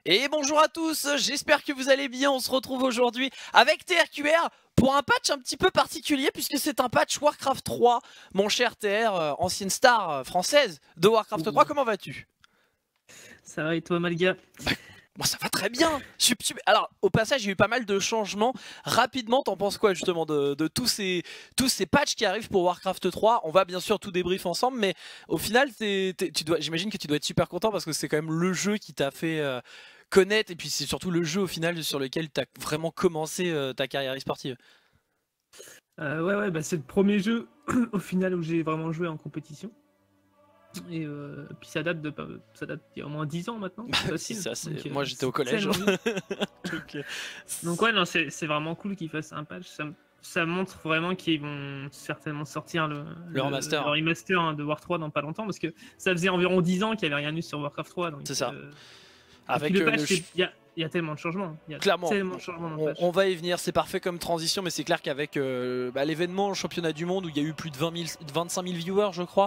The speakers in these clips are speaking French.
Et bonjour à tous, j'espère que vous allez bien. On se retrouve aujourd'hui avec TRQR pour un patch un petit peu particulier puisque c'est un patch Warcraft 3. Mon cher TR, ancienne star française de Warcraft 3, comment vas-tu? Ça va et toi, Malga? Bon, ça va très bien. Alors, au passage, il y a eu pas mal de changements. Rapidement, t'en penses quoi justement de tous ces patchs qui arrivent pour Warcraft 3? On va bien sûr tout débrief ensemble, mais au final, j'imagine que tu dois être super content parce que c'est quand même le jeu qui t'a fait connaître, et puis c'est surtout le jeu au final sur lequel t'as vraiment commencé ta carrière e-sportive. Ouais, bah, c'est le premier jeu au final où j'ai vraiment joué en compétition. Et puis ça date d'il y a au moins 10 ans maintenant. Si, Facile. ça, Donc, moi j'étais au c'est collège. tellement vite. Donc, Donc ouais, non, c'est vraiment cool qu'ils fassent un patch. Ça montre vraiment qu'ils vont certainement sortir le remaster. le remaster hein, de War 3 dans pas longtemps, parce que ça faisait environ 10 ans qu'il n'y avait rien eu sur Warcraft 3. C'est ça. Et puis Avec le patch, il y a tellement de changements. Il y a clairement, tellement de changements dans le patch. on va y venir, c'est parfait comme transition, mais c'est clair qu'avec l'événement le championnat du monde où il y a eu plus de 25 000 viewers, je crois,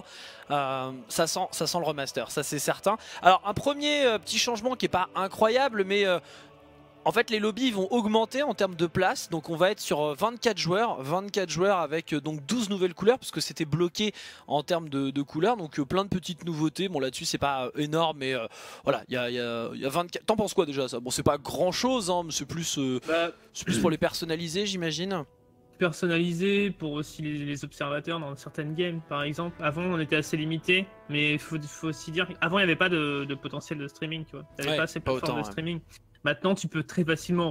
ça sent le remaster, ça c'est certain. Alors un premier petit changement qui est pas incroyable, mais en fait les lobbies vont augmenter en termes de place, donc on va être sur 24 joueurs avec donc 12 nouvelles couleurs, parce que c'était bloqué en termes de couleurs, donc plein de petites nouveautés. Bon, là-dessus c'est pas énorme, mais voilà, il y a 24... T'en penses quoi déjà ça? Bon, c'est pas grand chose, hein, mais c'est plus pour les personnaliser, j'imagine. Personnalisé pour aussi les observateurs dans certaines games par exemple. Avant on était assez limité, mais il faut aussi dire qu'avant il n'y avait pas de potentiel de streaming, tu vois. T'avais pas assez de plateformes de streaming. Maintenant tu peux très facilement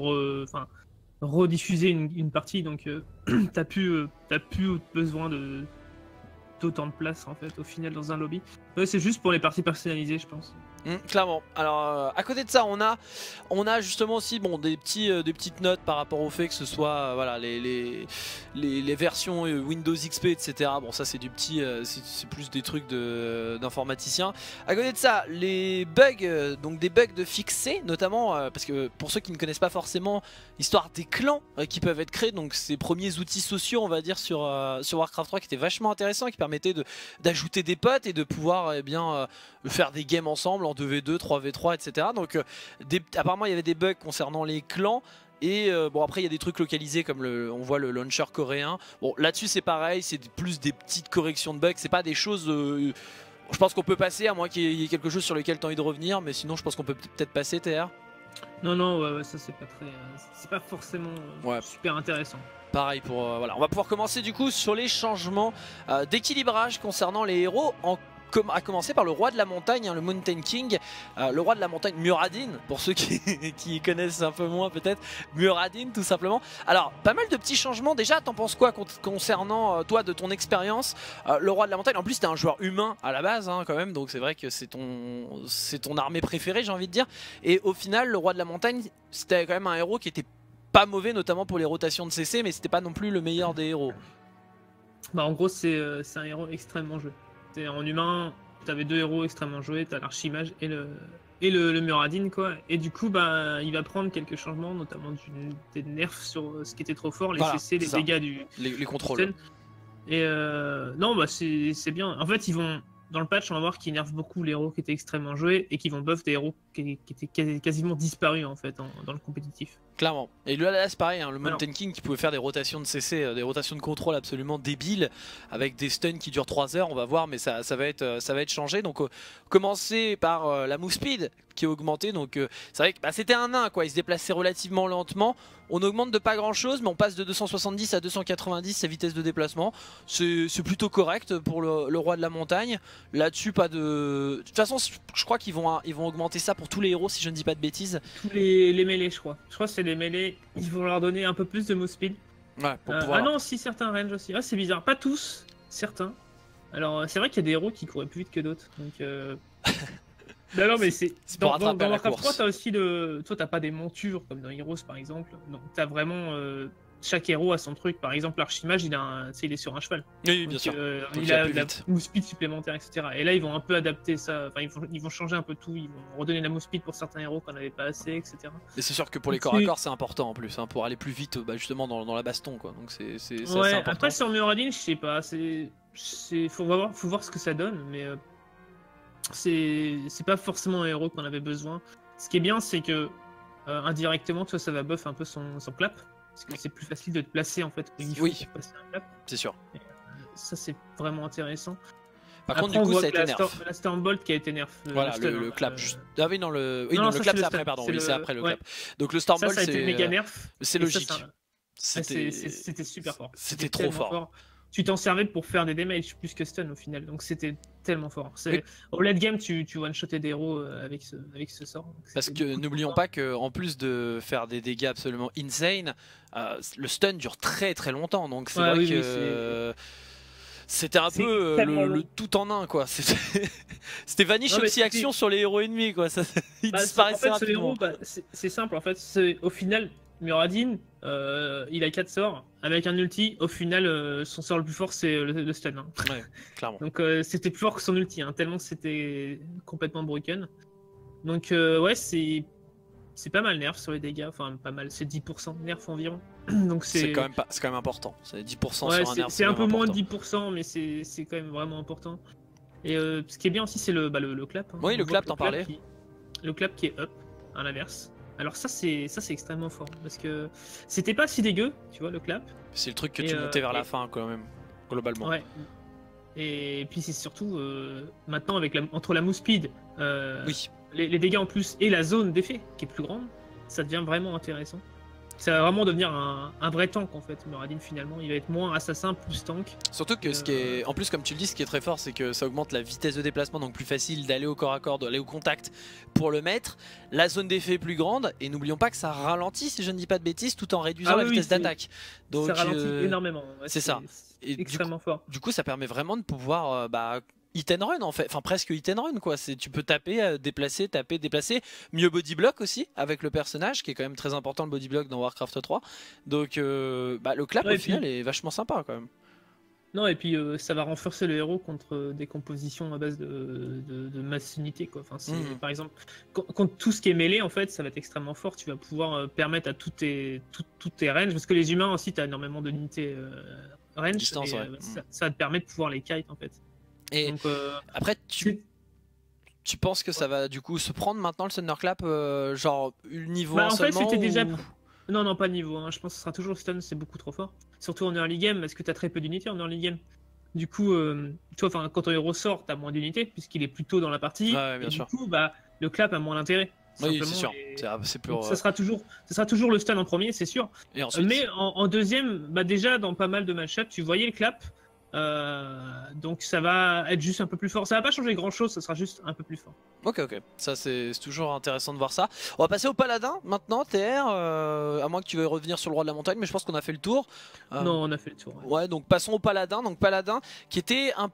rediffuser une partie, donc t'as plus besoin d'autant de place en fait au final dans un lobby. Ouais, c'est juste pour les parties personnalisées, je pense. Clairement. Alors à côté de ça, on a justement aussi des petites notes par rapport au fait que ce soit voilà les versions Windows XP, etc. Bon, ça c'est du petit, c'est plus des trucs d'informaticiens. À côté de ça, les bugs, donc des bugs de fixer, notamment parce que pour ceux qui ne connaissent pas forcément l'histoire des clans qui peuvent être créés, donc ces premiers outils sociaux, on va dire sur Warcraft 3, qui étaient vachement intéressants, qui permettaient d'ajouter des potes et de pouvoir faire des games ensemble en 2v2, 3v3, etc. Donc apparemment il y avait des bugs concernant les clans. Et bon, après il y a des trucs localisés comme on voit le launcher coréen. Bon, là-dessus c'est pareil, c'est plus des petites corrections de bugs, c'est pas des choses... je pense qu'on peut passer, à moins qu'il y ait quelque chose sur lequel tu as envie de revenir, mais sinon je pense qu'on peut peut-être passer, TR. Non, ouais, ça c'est pas très... c'est pas forcément super intéressant. Pareil pour... voilà, on va pouvoir commencer du coup sur les changements d'équilibrage concernant les héros, à commencer par le roi de la montagne, hein, le Mountain King, le roi de la montagne Muradin, pour ceux qui connaissent un peu moins peut-être, Muradin tout simplement. Alors pas mal de petits changements, déjà t'en penses quoi concernant toi, de ton expérience, le roi de la montagne? En plus t'es un joueur humain à la base hein, quand même, donc c'est vrai que c'est ton armée préférée, j'ai envie de dire, et au final le roi de la montagne c'était quand même un héros qui était pas mauvais, notamment pour les rotations de CC, mais c'était pas non plus le meilleur des héros. Bah en gros c'est un héros extrêmement joué. En humain, t'avais deux héros extrêmement joués, t'as l'Archimage et le Muradin, quoi. Et du coup, bah, il va prendre quelques changements, notamment des nerfs sur ce qui était trop fort, les CC, les dégâts les contrôles. Et non, bah c'est bien. En fait, dans le patch, on va voir qu'ils nerfent beaucoup les héros qui étaient extrêmement joués et qui vont buff des héros qui étaient quasiment disparus en fait dans le compétitif. Clairement. Et là c'est pareil, hein, le Mountain King qui pouvait faire des rotations de CC, des rotations de contrôle absolument débiles, avec des stuns qui durent 3 heures, on va voir, mais ça va être changé. Donc commencer par la move speed qui est augmentée, donc c'est vrai que c'était un nain quoi, il se déplaçait relativement lentement. On augmente de pas grand chose, mais on passe de 270 à 290 sa vitesse de déplacement. C'est plutôt correct pour le roi de la montagne. Là-dessus, pas de... De toute façon, je crois qu'ils vont augmenter ça pour tous les héros, si je ne dis pas de bêtises. Tous les mêlés, je crois. Je crois que c'est les mêlés, ils vont leur donner un peu plus de move speed. Ouais, pour pouvoir... Ah non, si, certains range aussi. Ah, c'est bizarre. Pas tous, certains. Alors, c'est vrai qu'il y a des héros qui couraient plus vite que d'autres. Donc... Non, mais c'est dans Warcraft 3, t'as aussi toi, t'as pas des montures comme dans Heroes par exemple. Donc, t'as vraiment chaque héros a son truc. Par exemple, l'Archimage, il est sur un cheval. Oui, bien sûr. Il a la move speed supplémentaire, etc. Et là, ils vont un peu adapter ça. Enfin, ils vont changer un peu tout. Ils vont redonner la move speed pour certains héros qu'on n'avait pas assez, etc. Et c'est sûr que pour les corps à corps, c'est important en plus, hein, pour aller plus vite, justement dans la baston, quoi. Donc c'est assez important. Après, sur Muradin, je sais pas. Faut voir ce que ça donne, mais c'est pas forcément un héros qu'on avait besoin. ce qui est bien, c'est que indirectement, ça va buff un peu son clap. Parce que c'est plus facile de te placer en fait. Il faut passer un clap. C'est sûr. Et, ça, c'est vraiment intéressant. Par contre, du coup, ça a été nerf. La Stormbolt qui a été nerf. Voilà, le clap. Ah oui, non, le clap, c'est après, pardon. Oui, c'est après le clap. Donc le Stormbolt, ça a été méga nerf. C'est logique. C'était super fort. C'était trop fort. Tu t'en servais pour faire des damages plus que stun au final, donc c'était tellement fort. Au late game, tu one-shotais des héros avec ce sort. Parce que n'oublions pas qu'en plus de faire des dégâts absolument insane, le stun dure très très longtemps, donc c'est vrai que c'était un peu le tout en un, quoi. C'était vanish oxy-action sur les héros ennemis, quoi. Ils disparaissaient rapidement. C'est simple, en fait. Au final, Muradin, il a 4 sorts. Avec un ulti, au final, son sort le plus fort, c'est le stun. Hein. Ouais, clairement. Donc c'était plus fort que son ulti, hein, tellement c'était complètement broken. Donc ouais, c'est pas mal nerf sur les dégâts. Enfin, pas mal, c'est 10% de nerf environ. Donc c'est quand même important. C'est 10% sur un nerf. C'est un peu moins de 10%, mais c'est quand même vraiment important. Et ce qui est bien aussi, c'est le clap. Hein. Oui, le clap, t'en parlais. Le clap qui est up, à l'inverse. Alors ça c'est extrêmement fort parce que c'était pas si dégueu, tu vois, le clap. C'est le truc que tu montais vers la fin quand même, globalement. Ouais. Et puis c'est surtout maintenant avec entre la move speed, les dégâts en plus et la zone d'effet qui est plus grande, ça devient vraiment intéressant. Ça va vraiment devenir un vrai tank en fait, Muradin finalement. Il va être moins assassin, plus tank. Surtout que ce qui est, en plus comme tu le dis, ce qui est très fort, c'est que ça augmente la vitesse de déplacement, donc plus facile d'aller au corps à corps, d'aller au contact pour le mettre. La zone d'effet est plus grande et n'oublions pas que ça ralentit, si je ne dis pas de bêtises, tout en réduisant la vitesse d'attaque. Donc ça ralentit énormément. Ouais, c'est ça. Et extrêmement fort. Du coup, ça permet vraiment de pouvoir hit and run en fait, enfin presque hit and run quoi. Tu peux taper, déplacer, taper, déplacer. Mieux body block aussi avec le personnage qui est quand même très important, le body block dans Warcraft 3. Donc le clap au final est vachement sympa quand même. Non, et puis ça va renforcer le héros contre des compositions à base de masse unité quoi. Enfin, par exemple, contre tout ce qui est mêlé en fait, ça va être extrêmement fort. Tu vas pouvoir permettre à tous tes ranges, parce que les humains aussi, tu as énormément d'unités range. Distance, et, ça va te permettre de pouvoir les kite en fait. Et donc, après, tu penses que ça va du coup se prendre maintenant le Thunderclap, genre niveau en fait, c'était déjà. Ou... Non, pas le niveau. Hein. Je pense que ce sera toujours stun, c'est beaucoup trop fort. Surtout en early game, parce que tu as très peu d'unités en early game. Du coup, tu vois, quand ton héros sort, tu as moins d'unités, puisqu'il est plus tôt dans la partie. Ouais, bien sûr. Du coup, le clap a moins d'intérêt. Oui, c'est sûr. C'est pour... ça sera toujours le stun en premier, c'est sûr. Et ensuite... Mais en deuxième, déjà dans pas mal de match-up, tu voyais le clap. Donc ça va être juste un peu plus fort. Ça va pas changer grand chose, ça sera juste un peu plus fort. Ok, ça c'est toujours intéressant de voir ça. On va passer au paladin maintenant, TR, à moins que tu veuilles revenir sur le roi de la montagne, mais je pense qu'on a fait le tour. Non, on a fait le tour. Ouais, donc passons au paladin. Donc paladin qui était un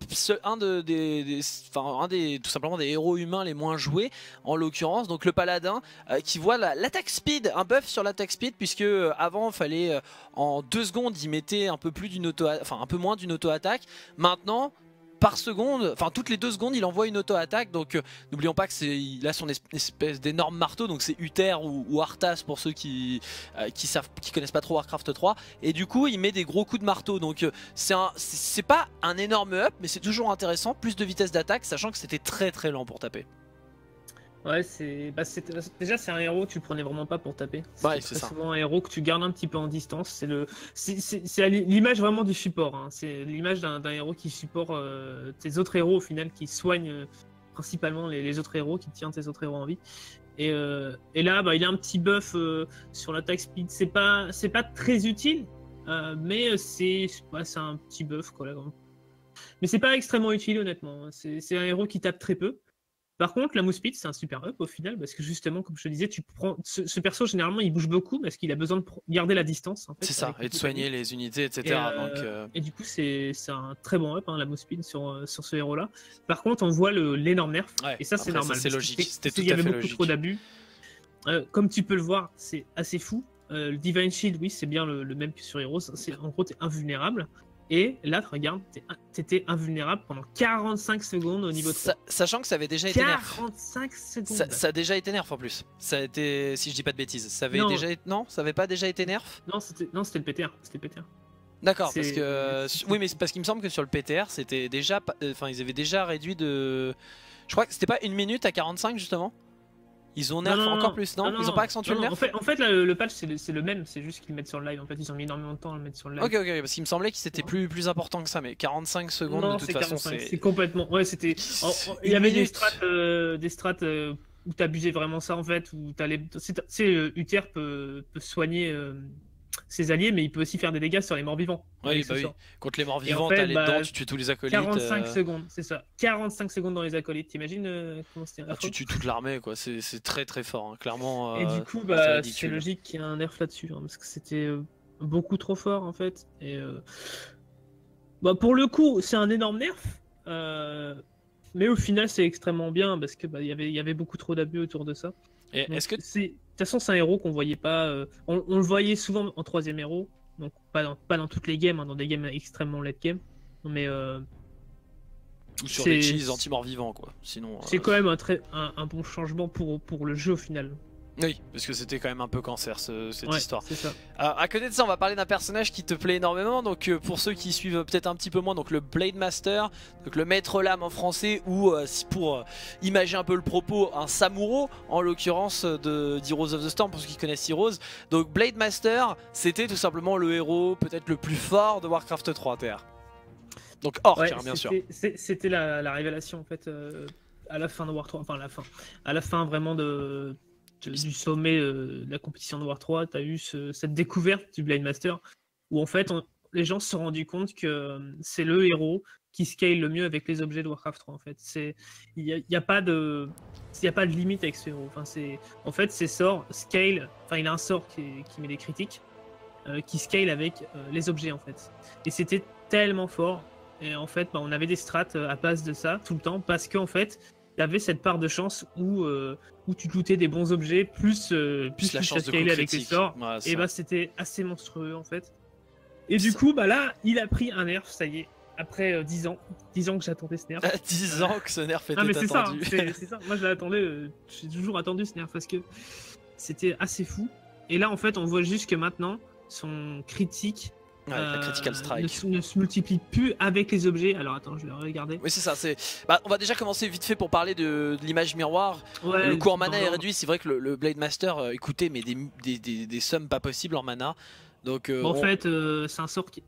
tout simplement des héros humains les moins joués en l'occurrence, donc le paladin qui voit l'attaque speed, un buff sur l'attaque speed, puisque avant il fallait en 2 secondes il mettait un peu moins d'une auto-attaque. Maintenant par seconde, enfin toutes les 2 secondes il envoie une auto-attaque, donc n'oublions pas que il a son espèce d'énorme marteau, donc c'est Uther ou Arthas pour ceux qui connaissent pas trop Warcraft 3, et du coup il met des gros coups de marteau, donc c'est pas un énorme up, mais c'est toujours intéressant, plus de vitesse d'attaque, sachant que c'était très très lent pour taper. Ouais, déjà c'est un héros que tu prenais vraiment pas pour taper. Ouais, c'est ça. Souvent un héros que tu gardes un petit peu en distance. C'est l'image vraiment du support. Hein. C'est l'image d'un héros qui supporte tes autres héros au final, qui soigne principalement les autres héros, qui tient tes autres héros en vie. Et là, il a un petit buff sur l'attaque speed. C'est pas très utile, mais c'est un petit buff quoi. Là, mais c'est pas extrêmement utile honnêtement. C'est un héros qui tape très peu. Par contre, la move speed, c'est un super up au final, parce que justement, comme je te disais, tu prends ce perso, généralement, il bouge beaucoup, parce qu'il a besoin de garder la distance. En fait, c'est ça, et de soigner les unités, etc. Et du coup, c'est un très bon up, hein, la move speed sur ce héros-là. Par contre, on voit l'énorme nerf, et ça, c'est normal. C'est logique, c'était tout à fait logique. Il y avait beaucoup trop d'abus. Comme tu peux le voir, c'est assez fou. Le Divine Shield, oui, c'est bien le même que sur Heroes. En gros, t'es invulnérable. Et là, regarde, t'étais invulnérable pendant 45 secondes au niveau de ça. Sachant que ça avait déjà été nerf. 45 secondes. Ça a déjà été nerf en plus. Ça a été, si je dis pas de bêtises, ça avait ça avait pas déjà été nerf. Non, c'était le PTR. D'accord, parce que oui, mais c'est parce qu'il me semble que sur le PTR, c'était déjà, enfin, ils avaient déjà réduit de, je crois que c'était pas 1 minute à 45 justement. Ils ont nerf encore plus, non, ils ont pas accentué le nerf. En fait là, le patch c'est le même, c'est juste qu'ils le mettent sur le live. En fait, ils ont mis énormément de temps à le mettre sur le live. Ok, parce qu'il me semblait que c'était plus important que ça, mais 45 secondes de toute façon, c'est complètement. Ouais, c'était. Il y avait des strats où t'abusais vraiment ça en fait, où t'allais. Tu sais, Uther peut soigner ses alliés, mais il peut aussi faire des dégâts sur les morts-vivants. Oui, bah oui. Contre les morts-vivants, t'as les dents, tu tues tous les acolytes. 45 secondes, c'est ça. 45 secondes dans les acolytes. T'imagines comment c'était? Tu tues toute l'armée, quoi. C'est très très fort, hein. Clairement. Et du coup, c'est logique qu'il y ait un nerf là-dessus, hein, parce que c'était beaucoup trop fort en fait. Et pour le coup, c'est un énorme nerf. Mais au final, c'est extrêmement bien parce que y avait beaucoup trop d'abus autour de ça. Et est-ce que de toute façon, c'est un héros qu'on voyait pas. On le voyait souvent en 3ème héros, donc pas dans toutes les games, hein, dans des games extrêmement late game. Mais ou sur les cheese anti-mort vivant, quoi. Sinon. C'est quand même un bon changement pour le jeu au final. Oui, parce que c'était quand même un peu cancer cette histoire. C'est ça. À côté de ça, on va parler d'un personnage qui te plaît énormément. Donc pour ceux qui suivent peut-être un petit peu moins, donc le Blade Master, donc le maître lame en français, ou pour imaginer un peu le propos, un Samuro en l'occurrence de Heroes of the Storm pour ceux qui connaissent Heroes. Donc Blade Master, c'était tout simplement le héros peut-être le plus fort de Warcraft 3 TR. Donc Orc, hein, bien sûr. C'était la révélation en fait à la fin de War 3, enfin à la fin vraiment du sommet de la compétition de War 3, tu as eu cette découverte du Blade Master où en fait les gens se sont rendus compte que c'est le héros qui scale le mieux avec les objets de Warcraft 3 en fait. Il n'y a pas de limite avec ce héros. En fait ses sorts scale, il a un sort qui met des critiques qui scale avec les objets en fait. Et c'était tellement fort. Et en fait on avait des strats à base de ça tout le temps parce qu'en fait il y avait cette part de chance où tu lootais des bons objets, plus la chance de scaler avec les sorts. Ouais, et c'était assez monstrueux en fait. Et du coup, là, il a pris un nerf, ça y est, après 10 ans. 10 ans que j'attendais ce nerf. 10 ans que ce nerf était attendu. C'est ça, c'est ça. Moi, je l'attendais, j'ai toujours attendu ce nerf parce que c'était assez fou. Et là, en fait, on voit juste que maintenant, son critique. La Critical Strike ne se multiplie plus avec les objets. Alors attends, je vais regarder. Oui, c'est ça. On va déjà commencer vite fait pour parler de l'image miroir. Ouais, le coût en mana est réduit. C'est vrai que le Blade Master coûtait mais des sommes pas possibles en mana. Donc, en fait, c'est un sort qui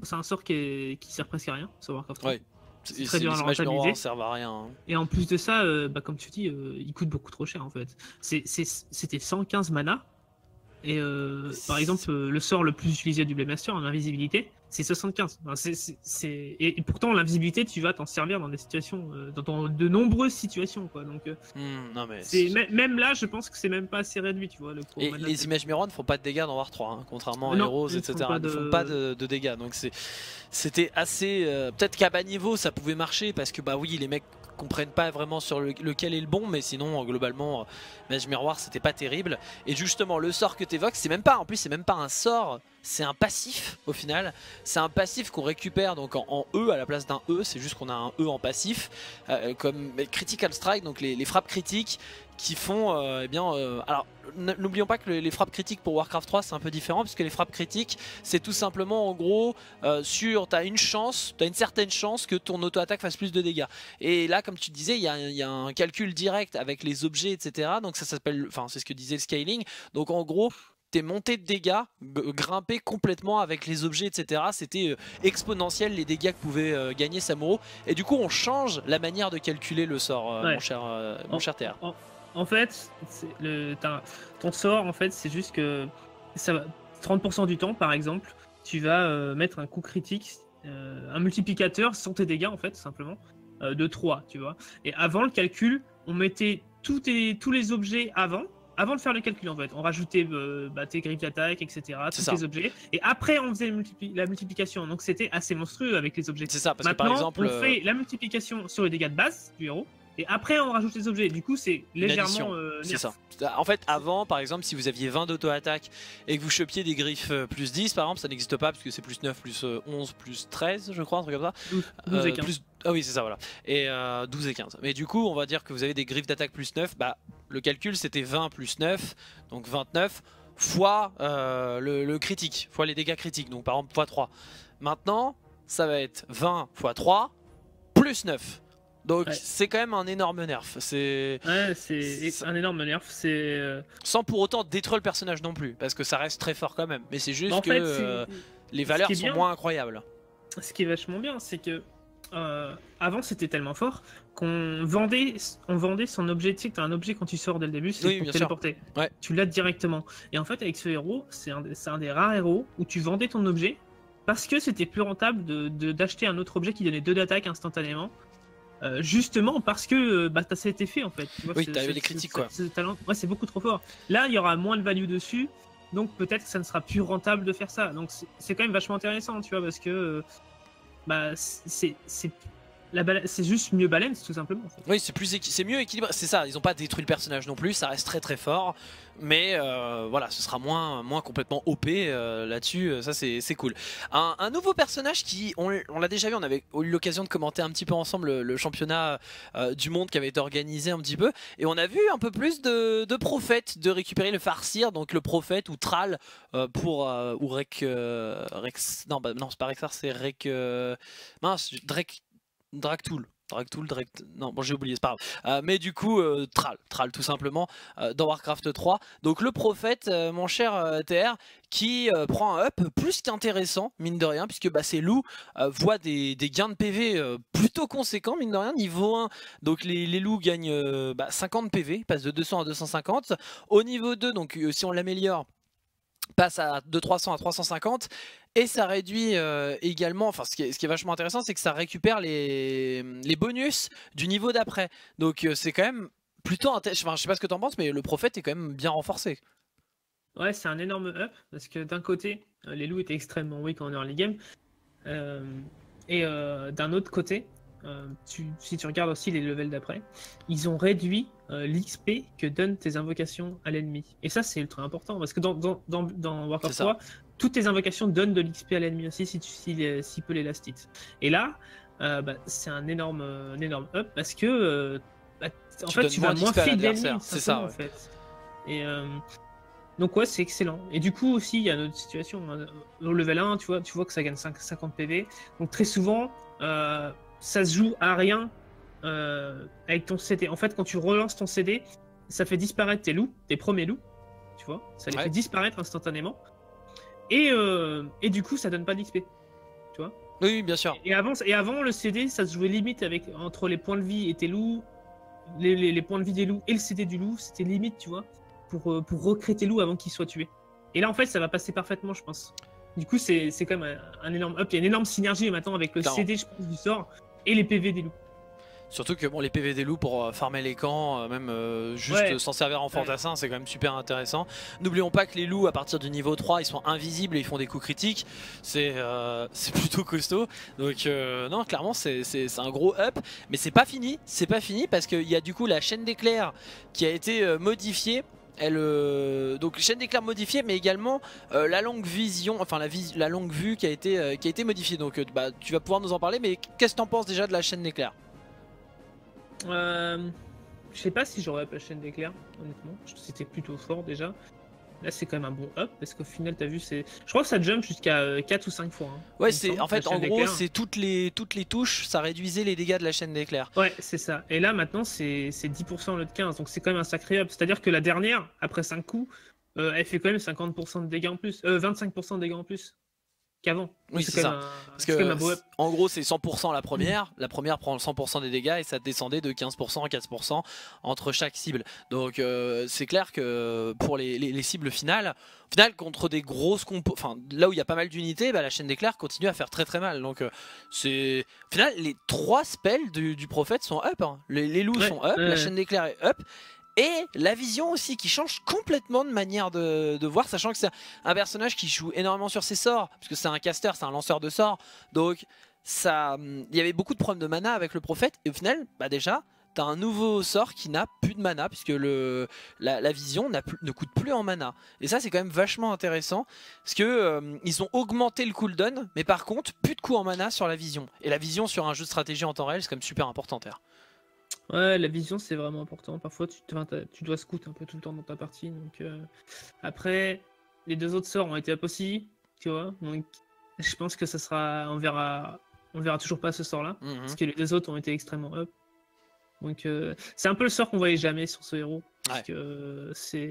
sert presque à rien sur Warcraft 3. Ouais. C'est très dur à le images miroir rentabiliser. servent à rien. Hein. Et en plus de ça, comme tu dis, il coûte beaucoup trop cher en fait. C'était 115 mana. Et par exemple, le sort le plus utilisé du Blade Master en invisibilité, c'est 75. Et pourtant, l'invisibilité, tu vas t'en servir dans des situations, dans de nombreuses situations, quoi. Donc, non mais même là, je pense que c'est même pas assez réduit, tu vois. Et les images miroirs ne font pas de dégâts dans War 3, hein, contrairement à Heroes, etc. Ils ne font pas de dégâts. Donc c'était assez. Peut-être qu'à bas niveau, ça pouvait marcher parce que oui, les mecs comprennent pas vraiment sur lequel est le bon, mais sinon globalement Mage Miroir c'était pas terrible. Et justement le sort que tu évoques, c'est même pas un sort, c'est un passif au final. C'est un passif qu'on récupère donc en E à la place d'un E, c'est juste qu'on a un E en passif comme Critical Strike, donc les frappes critiques qui font alors n'oublions pas que les frappes critiques pour Warcraft 3 c'est un peu différent puisque les frappes critiques c'est tout simplement en gros t'as une certaine chance que ton auto-attaque fasse plus de dégâts, et là comme tu disais il y a un calcul direct avec les objets etc, donc ça s'appelle, c'est ce que disait le scaling, donc en gros tes montées de dégâts grimpaient complètement avec les objets etc, c'était exponentiel les dégâts que pouvait gagner Samuro, et du coup on change la manière de calculer le sort mon cher TR. En fait, ton sort, en fait, c'est juste que ça va 30% du temps, par exemple, tu vas mettre un coup critique, un multiplicateur sans tes dégâts, en fait, simplement, de 3, tu vois. Et avant le calcul, on mettait tous les objets avant de faire le calcul, en fait. On rajoutait tes griffes d'attaque, etc., tous les objets. Et après, on faisait la multiplication. Donc, c'était assez monstrueux avec les objets. C'est ça, parce maintenant, que par exemple, on fait la multiplication sur les dégâts de base du héros. Et après on rajoute les objets, du coup c'est légèrement c'est ça. En fait avant par exemple si vous aviez 20 d'auto-attaque et que vous chopiez des griffes plus 10 par exemple, ça n'existe pas parce que c'est plus 9 plus 11 plus 13 je crois, un truc comme ça. 12 et 15. Ah oui c'est ça voilà. Et 12 et 15. Mais du coup on va dire que vous avez des griffes d'attaque plus 9, le calcul c'était 20 plus 9, donc 29 fois le critique, fois les dégâts critiques, donc par exemple fois 3. Maintenant ça va être 20 fois 3 plus 9. Donc c'est quand même un énorme nerf. C'est un énorme nerf. Sans pour autant détruire le personnage non plus, parce que ça reste très fort quand même. Mais c'est juste que les valeurs sont moins incroyables. Ce qui est vachement bien, c'est que avant c'était tellement fort qu'on vendait son objet. Tu sais que t'as un objet quand tu sors dès le début, c'est pour te téléporter. Ouais. Tu l'as directement. Et en fait avec ce héros, c'est un des rares héros où tu vendais ton objet parce que c'était plus rentable d'acheter un autre objet qui donnait 2 d'attaque instantanément. Justement parce que t'as cet effet en fait. Tu vois, t'avais les critiques quoi. C'est beaucoup trop fort. Là il y aura moins de value dessus, donc peut-être que ça ne sera plus rentable de faire ça. Donc c'est quand même vachement intéressant, tu vois, parce que c'est juste mieux balance tout simplement. En fait. Oui, c'est mieux équilibré, c'est ça. Ils ont pas détruit le personnage non plus, ça reste très très fort, mais voilà, ce sera moins complètement OP là-dessus. Ça c'est cool. Un nouveau personnage qui, on l'a déjà vu, on avait eu l'occasion de commenter un petit peu ensemble le championnat du monde qui avait été organisé un petit peu, et on a vu un peu plus de prophètes, de récupérer le Farseer, donc le prophète ou Thrall pour ou Rex, non c'est pas Rexar, c'est Dragtool, non bon j'ai oublié, c'est pas grave. Mais du coup Thrall tout simplement dans Warcraft 3. Donc le prophète, mon cher TR, qui prend un up plus qu'intéressant mine de rien, puisque ces loups voient des gains de PV plutôt conséquents mine de rien, niveau 1. Donc les loups gagnent 50 PV, passent de 200 à 250. Au niveau 2, donc si on l'améliore, passe de 300 à 350, et ça réduit également, enfin ce qui est vachement intéressant, c'est que ça récupère les bonus du niveau d'après. Donc c'est quand même plutôt intéressant. Enfin, je sais pas ce que t'en penses, mais le prophète est quand même bien renforcé. Ouais, c'est un énorme up, parce que d'un côté les loups étaient extrêmement weak en early game, et d'un autre côté, si tu regardes aussi les levels d'après, ils ont réduit l'XP que donnent tes invocations à l'ennemi. Et ça c'est ultra important, parce que dans Warcraft 3, toutes tes invocations donnent de l'XP à l'ennemi aussi s'il peut les last hit. Et là, c'est un énorme up, parce que en fait tu vas moins feed l'ennemi, c'est ça en fait. Et donc ouais, c'est excellent. Et du coup aussi, il y a une autre situation. Au level 1, tu vois que ça gagne 50 PV. Donc très souvent, ça se joue à rien avec ton CD. En fait, quand tu relances ton CD, ça fait disparaître tes loups, tes premiers loups. Tu vois, ça les fait disparaître instantanément. Et du coup, ça donne pas d'XP. Tu vois. Oui, bien sûr. Et avant, le CD, ça se jouait limite entre les points de vie et tes loups, les points de vie des loups et le CD du loup. C'était limite, tu vois, pour recréer tes loups avant qu'ils soient tués. Et là, en fait, ça va passer parfaitement, je pense. Du coup, c'est quand même un énorme up. Il y a une énorme synergie maintenant avec le CD, je pense, du sort et les PV des loups. Surtout que les PV des loups pour farmer les camps, même juste s'en servir en fantassin, c'est quand même super intéressant. N'oublions pas que les loups, à partir du niveau 3, ils sont invisibles et ils font des coups critiques. C'est plutôt costaud. Donc non, clairement c'est un gros up. Mais c'est pas fini, parce qu'il y a du coup la chaîne d'éclairs qui a été modifiée. Donc chaîne d'éclairs modifiée, mais également la longue vision, enfin la longue vue qui a été modifiée. Donc tu vas pouvoir nous en parler, mais qu'est-ce que t'en penses déjà de la chaîne d'éclairs? Je sais pas si j'aurais pas la chaîne d'éclair, honnêtement. C'était plutôt fort déjà. Là, c'est quand même un bon up, parce qu'au final, t'as vu, je crois que ça jump jusqu'à 4 ou 5 fois. Hein, ouais, en fait, en gros, c'est toutes les touches, ça réduisait les dégâts de la chaîne d'éclair. Ouais, c'est ça. Et là, maintenant, c'est 10% au lieu de 15, donc c'est quand même un sacré up. C'est-à-dire que la dernière, après 5 coups, elle fait quand même 50% de dégâts en plus, 25% de dégâts en plus qu'avant. Oui, c'est ça. Parce que, en gros, c'est 100% la première. La première prend 100% des dégâts et ça descendait de 15% à 15% entre chaque cible. Donc, c'est clair que pour les cibles finales, contre des grosses compos, enfin, là où il y a pas mal d'unités, la chaîne d'éclair continue à faire très très mal. Donc, c'est. Au final, les 3 spells du prophète sont up. Hein. Les loups sont up, la chaîne d'éclair est up. Et la vision aussi qui change complètement de manière de voir, sachant que c'est un personnage qui joue énormément sur ses sorts, parce que c'est un caster, c'est un lanceur de sorts. Donc il y avait beaucoup de problèmes de mana avec le prophète, et au final, déjà, t'as un nouveau sort qui n'a plus de mana, puisque la vision ne coûte plus en mana. Et ça, c'est quand même vachement intéressant, parce que ils ont augmenté le cooldown, mais par contre, plus de coûts en mana sur la vision. Et la vision sur un jeu de stratégie en temps réel, c'est quand même super important, Terre. Ouais, la vision c'est vraiment important. Parfois tu dois scout un peu tout le temps dans ta partie. Donc après, les 2 autres sorts ont été up aussi, tu vois. Donc je pense que ça sera, on verra toujours pas ce sort là, parce que les 2 autres ont été extrêmement up. Donc c'est un peu le sort qu'on voyait jamais sur ce héros. Parce Ouais. que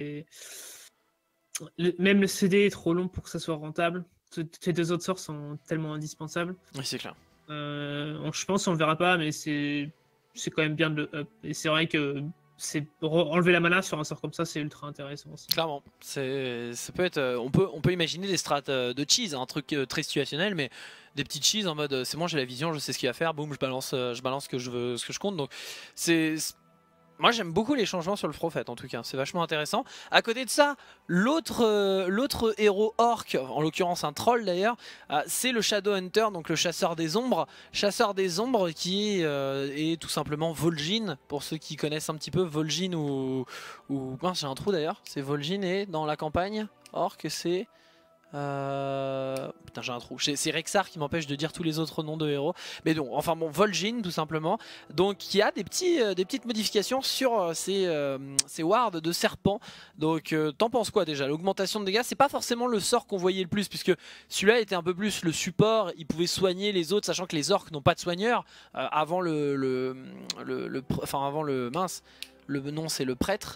même le CD est trop long pour que ça soit rentable. Ces deux autres sorts sont tellement indispensables. Oui, c'est clair. Je pense qu'on le verra pas, mais c'est quand même bien de le up. Et c'est vrai que enlever la mana sur un sort comme ça, c'est ultra intéressant aussi. Clairement, ça peut être, on peut imaginer des strats de cheese, un truc très situationnel, mais des petites cheese en mode c'est bon, j'ai la vision, je sais ce qu'il va faire, boum, je balance ce que je veux, ce que je compte. Donc moi j'aime beaucoup les changements sur le Prophet en tout cas, c'est vachement intéressant. À côté de ça, l'autre héros orc, en l'occurrence un troll d'ailleurs, c'est le Shadow Hunter, donc le chasseur des ombres. Chasseur des ombres qui est tout simplement Vol'jin, pour ceux qui connaissent un petit peu Vol'jin ou mince, j'ai un trou d'ailleurs, c'est Vol'jin et dans la campagne orc c'est... Putain j'ai un trou, c'est Rexar qui m'empêche de dire tous les autres noms de héros. Mais donc, enfin bon, Vol'jin tout simplement. Donc il y a des petites modifications sur ces wards de serpents. Donc t'en penses quoi déjà? L'augmentation de dégâts, c'est pas forcément le sort qu'on voyait le plus, puisque celui-là était un peu plus le support, il pouvait soigner les autres, sachant que les orques n'ont pas de soigneur. Avant avant le mince, le nom c'est le prêtre.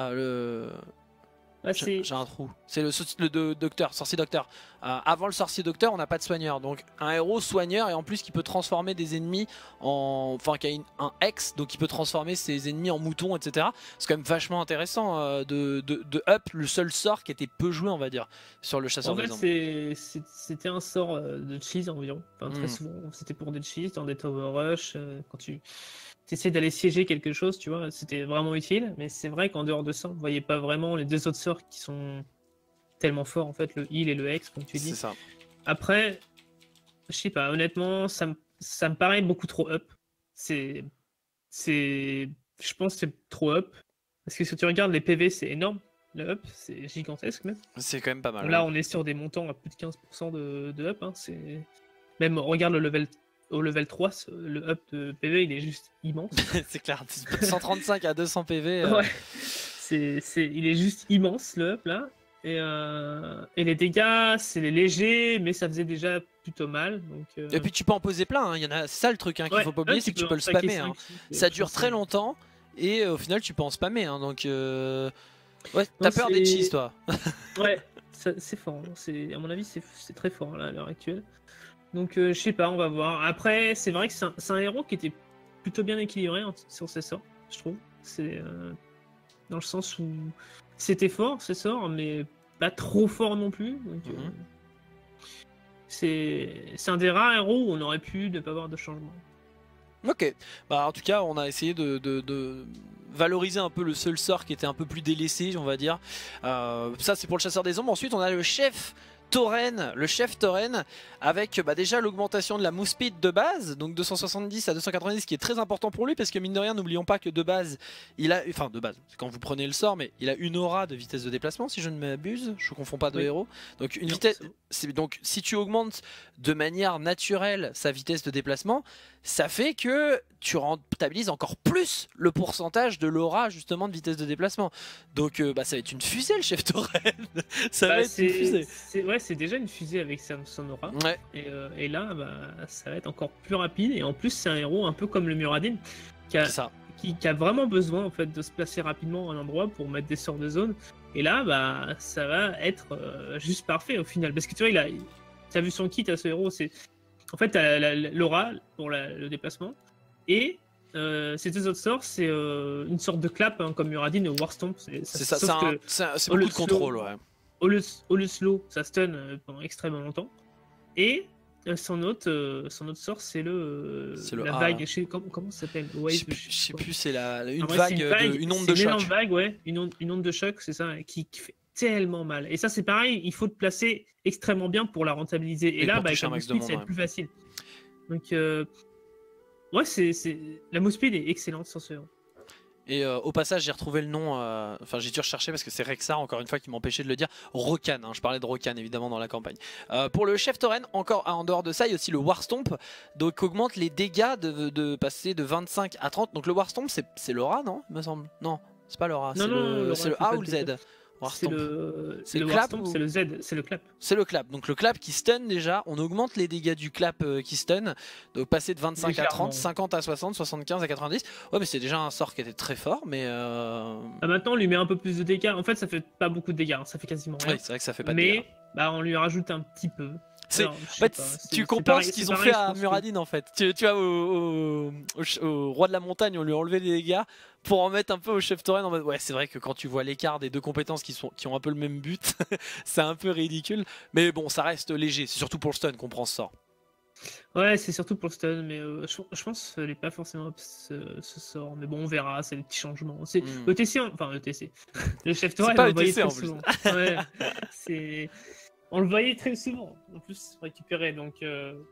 J'ai un trou. C'est le docteur, sorcier docteur. Avant le sorcier docteur, on n'a pas de soigneur. Donc un héros soigneur et en plus qui peut transformer des ennemis en... Enfin qui a un Hex, donc il peut transformer ses ennemis en moutons, etc. C'est quand même vachement intéressant de up le seul sort qui était peu joué, on va dire, sur le chasseur des ombres. C'était un sort de cheese environ. Enfin, très souvent, c'était pour des cheese, dans des Tower Rush, quand tu essaies d'aller siéger quelque chose, tu vois, c'était vraiment utile. Mais c'est vrai qu'en dehors de ça, on ne voyait pas vraiment les deux autres sorts qui sont tellement forts, en fait, le heal et le hex, comme tu dis. C'est ça. Après, je sais pas, honnêtement, ça me paraît beaucoup trop up. Je pense que c'est trop up. Parce que si tu regardes les PV, c'est énorme. Le up, c'est gigantesque même. C'est quand même pas mal. Là, on est sur des montants à plus de 15% de up. Hein. Même, regarde au level 3, le up de PV, il est juste immense. C'est clair, 135 à 200 PV. Ouais. Il est juste immense, le up, là. Et les dégâts, c'est léger, mais ça faisait déjà plutôt mal. Donc, Et puis tu peux en poser plein, c'est ça le truc qu'il faut pas oublier, c'est que tu peux le spammer. Ça dure très longtemps et au final tu peux en spammer. Donc ouais, t'as peur des cheese toi. Ouais, c'est fort. À mon avis, c'est très fort là, à l'heure actuelle. Donc je sais pas, on va voir. Après, c'est vrai que c'est un héros qui était plutôt bien équilibré sur ses sorts, je trouve. C'est dans le sens où c'était fort ses sorts, mais pas trop fort non plus. Donc, c'est un des rares héros où on aurait pu ne pas avoir de changement. Ok, bah en tout cas on a essayé de valoriser un peu le seul sort qui était un peu plus délaissé, on va dire. Ça c'est pour le chasseur des ombres. Ensuite on a le chef Tauren, avec déjà l'augmentation de la move speed de base, donc 270 à 290, qui est très important pour lui parce que mine de rien, n'oublions pas que de base, quand vous prenez le sort, mais il a une aura de vitesse de déplacement si je ne m'abuse, je confonds pas de héros. Donc une vitesse, donc si tu augmentes de manière naturelle sa vitesse de déplacement, ça fait que tu rentabilises encore plus le pourcentage de l'aura justement de vitesse de déplacement. Donc ça va être une fusée le chef Tauren. Ça va être une fusée. C'est déjà une fusée avec son aura. Ouais. Et là, ça va être encore plus rapide. Et en plus, c'est un héros un peu comme le Muradin qui a vraiment besoin en fait de se placer rapidement à un endroit pour mettre des sorts de zone. Et là, ça va être juste parfait au final. Parce que tu vois, t'as vu son kit à ce héros, en fait, t'as l'aura pour le déplacement. Et ces deux autres sorts, c'est une sorte de clap comme Muradin ou Warstomp. C'est beaucoup de contrôle, ouais. Au lieu slow, ça stun pendant extrêmement longtemps. Et son autre sort, c'est la vague. Comment ça s'appelle? Je sais plus, c'est une onde de choc. Une vague, ouais. Une onde de choc, c'est ça, qui fait tellement mal. Et ça, c'est pareil, il faut te placer extrêmement bien pour la rentabiliser. Et là, avec la move speed, ça va être plus facile. Donc, ouais, la move speed est excellente sur ce héros. Et au passage, j'ai retrouvé le nom, j'ai dû rechercher parce que c'est Rexar, encore une fois, qui m'empêchait de le dire. Rokan, je parlais de Rokan évidemment dans la campagne. Pour le chef Tauren, encore en dehors de ça, il y a aussi le Warstomp, donc augmente les dégâts de passer de 25 à 30. Donc le Warstomp, c'est l'aura, non? Il me semble. Non, c'est pas l'aura, c'est le A ou le Z. Warstomp. C'est le clap ou... C'est le Z, c'est le clap. C'est le clap. Donc le clap qui stun déjà, on augmente les dégâts du clap qui stun. Donc passer de 25 à 30, 50 à 60, 75 à 90. Ouais mais c'est déjà un sort qui était très fort mais... Maintenant on lui met un peu plus de dégâts. En fait ça fait pas beaucoup de dégâts, hein. Ça fait quasiment rien. Oui c'est vrai que ça fait pas de dégâts. Mais on lui rajoute un petit peu. En fait, tu compenses ce qu'ils ont fait à Muradin en fait. Tu vois, au roi de la montagne, on lui a enlevé des dégâts pour en mettre un peu au chef tauren en mode ouais, c'est vrai que quand tu vois l'écart des deux compétences qui ont un peu le même but, c'est un peu ridicule. Mais bon, ça reste léger. C'est surtout pour le stun qu'on prend ce sort. Ouais, c'est surtout pour le stun, mais je pense qu'il n'est pas forcément ce sort. Mais bon, on verra, c'est des petits changements. C'est ETC, enfin ETC. Le chef tauren, on le voyait très souvent. Ouais, c'est... On le voyait très souvent, en plus, récupérer, donc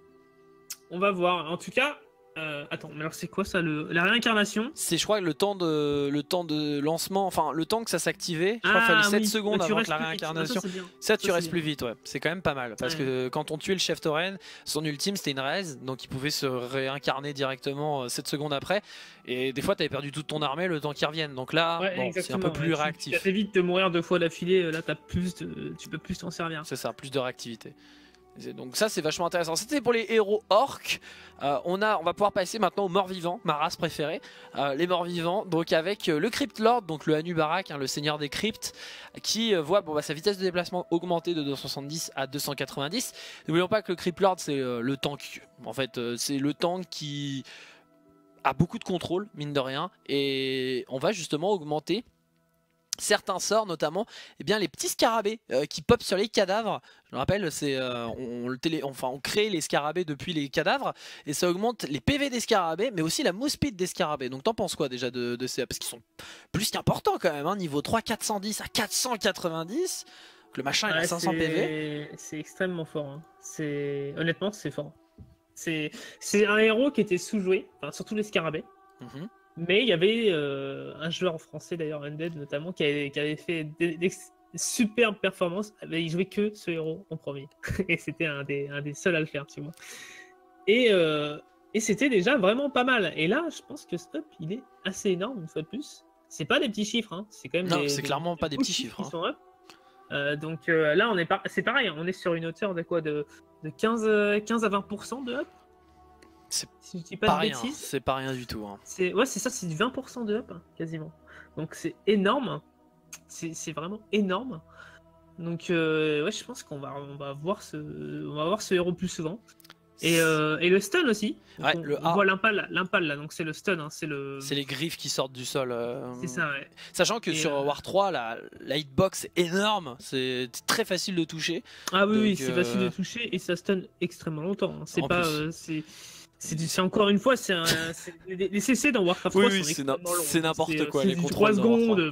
on va voir. En tout cas, attends, mais alors c'est quoi ça, la réincarnation? C'est, je crois, le temps de lancement, enfin le temps que ça s'activait, je crois qu'il fallait 7 secondes avant que la réincarnation. Ça, tu restes plus vite, ouais. C'est quand même pas mal, parce que quand on tuait le chef tauren, son ultime c'était une raise, donc il pouvait se réincarner directement 7 secondes après, et des fois t'avais perdu toute ton armée le temps qu'il revienne, donc là, bon, c'est un peu plus réactif. Tu évite de mourir 2 fois d'affilée, là tu peux plus t'en servir. C'est ça, plus de réactivité. Donc ça c'est vachement intéressant. C'était pour les héros orques. On va pouvoir passer maintenant aux morts vivants, ma race préférée. Les morts vivants, donc avec le Crypt Lord, donc le Anubarak, le seigneur des cryptes, qui voit sa vitesse de déplacement augmenter de 270 à 290. N'oublions pas que le Crypt Lord c'est le tank. En fait c'est le tank qui a beaucoup de contrôle, mine de rien. Et on va justement augmenter certains sorts, notamment les petits scarabées qui pop sur les cadavres. Je me rappelle, on crée les scarabées depuis les cadavres et ça augmente les PV des scarabées, mais aussi la move speed des scarabées. Donc t'en penses quoi déjà de ces, parce qu'ils sont plus qu'importants quand même, hein, niveau 3 410 à 490. Le machin il a 500 PV. C'est extrêmement fort. Hein. Honnêtement c'est fort. C'est un héros qui était sous-joué, enfin, surtout les scarabées. Mais il y avait un joueur français d'ailleurs, Undead notamment, qui avait fait des superbes performances. Il jouait que ce héros en premier. Et c'était un des seuls à le faire, tu vois. Et c'était déjà vraiment pas mal. Et là, je pense que ce up, il est assez énorme, une fois de plus. C'est pas des petits chiffres, hein. C'est quand même non, c'est clairement pas des petits chiffres. Qui sont up. Donc là, c'est pareil, on est sur une hauteur de quoi, de 15 à 20% de up. C'est si je dis pas de rien, bêtises, c'est pas rien du tout. Hein. C'est ça, c'est du 20% de up, hein, quasiment. Donc c'est énorme, c'est vraiment énorme. Donc ouais, je pense qu'on va voir ce héros plus souvent. Et le stun aussi. Ouais, on voit l'impale là, donc c'est le stun, hein, c'est les griffes qui sortent du sol. C'est ça, ouais. Sachant que sur War 3, la hitbox est énorme, c'est très facile de toucher. Ah oui, oui, c'est facile de toucher et ça stun extrêmement longtemps. Hein. C'est pas, c'est encore une fois, les CC dans Warcraft 3 oui, c'est n'importe quoi. C'est les du contrôles 3 secondes.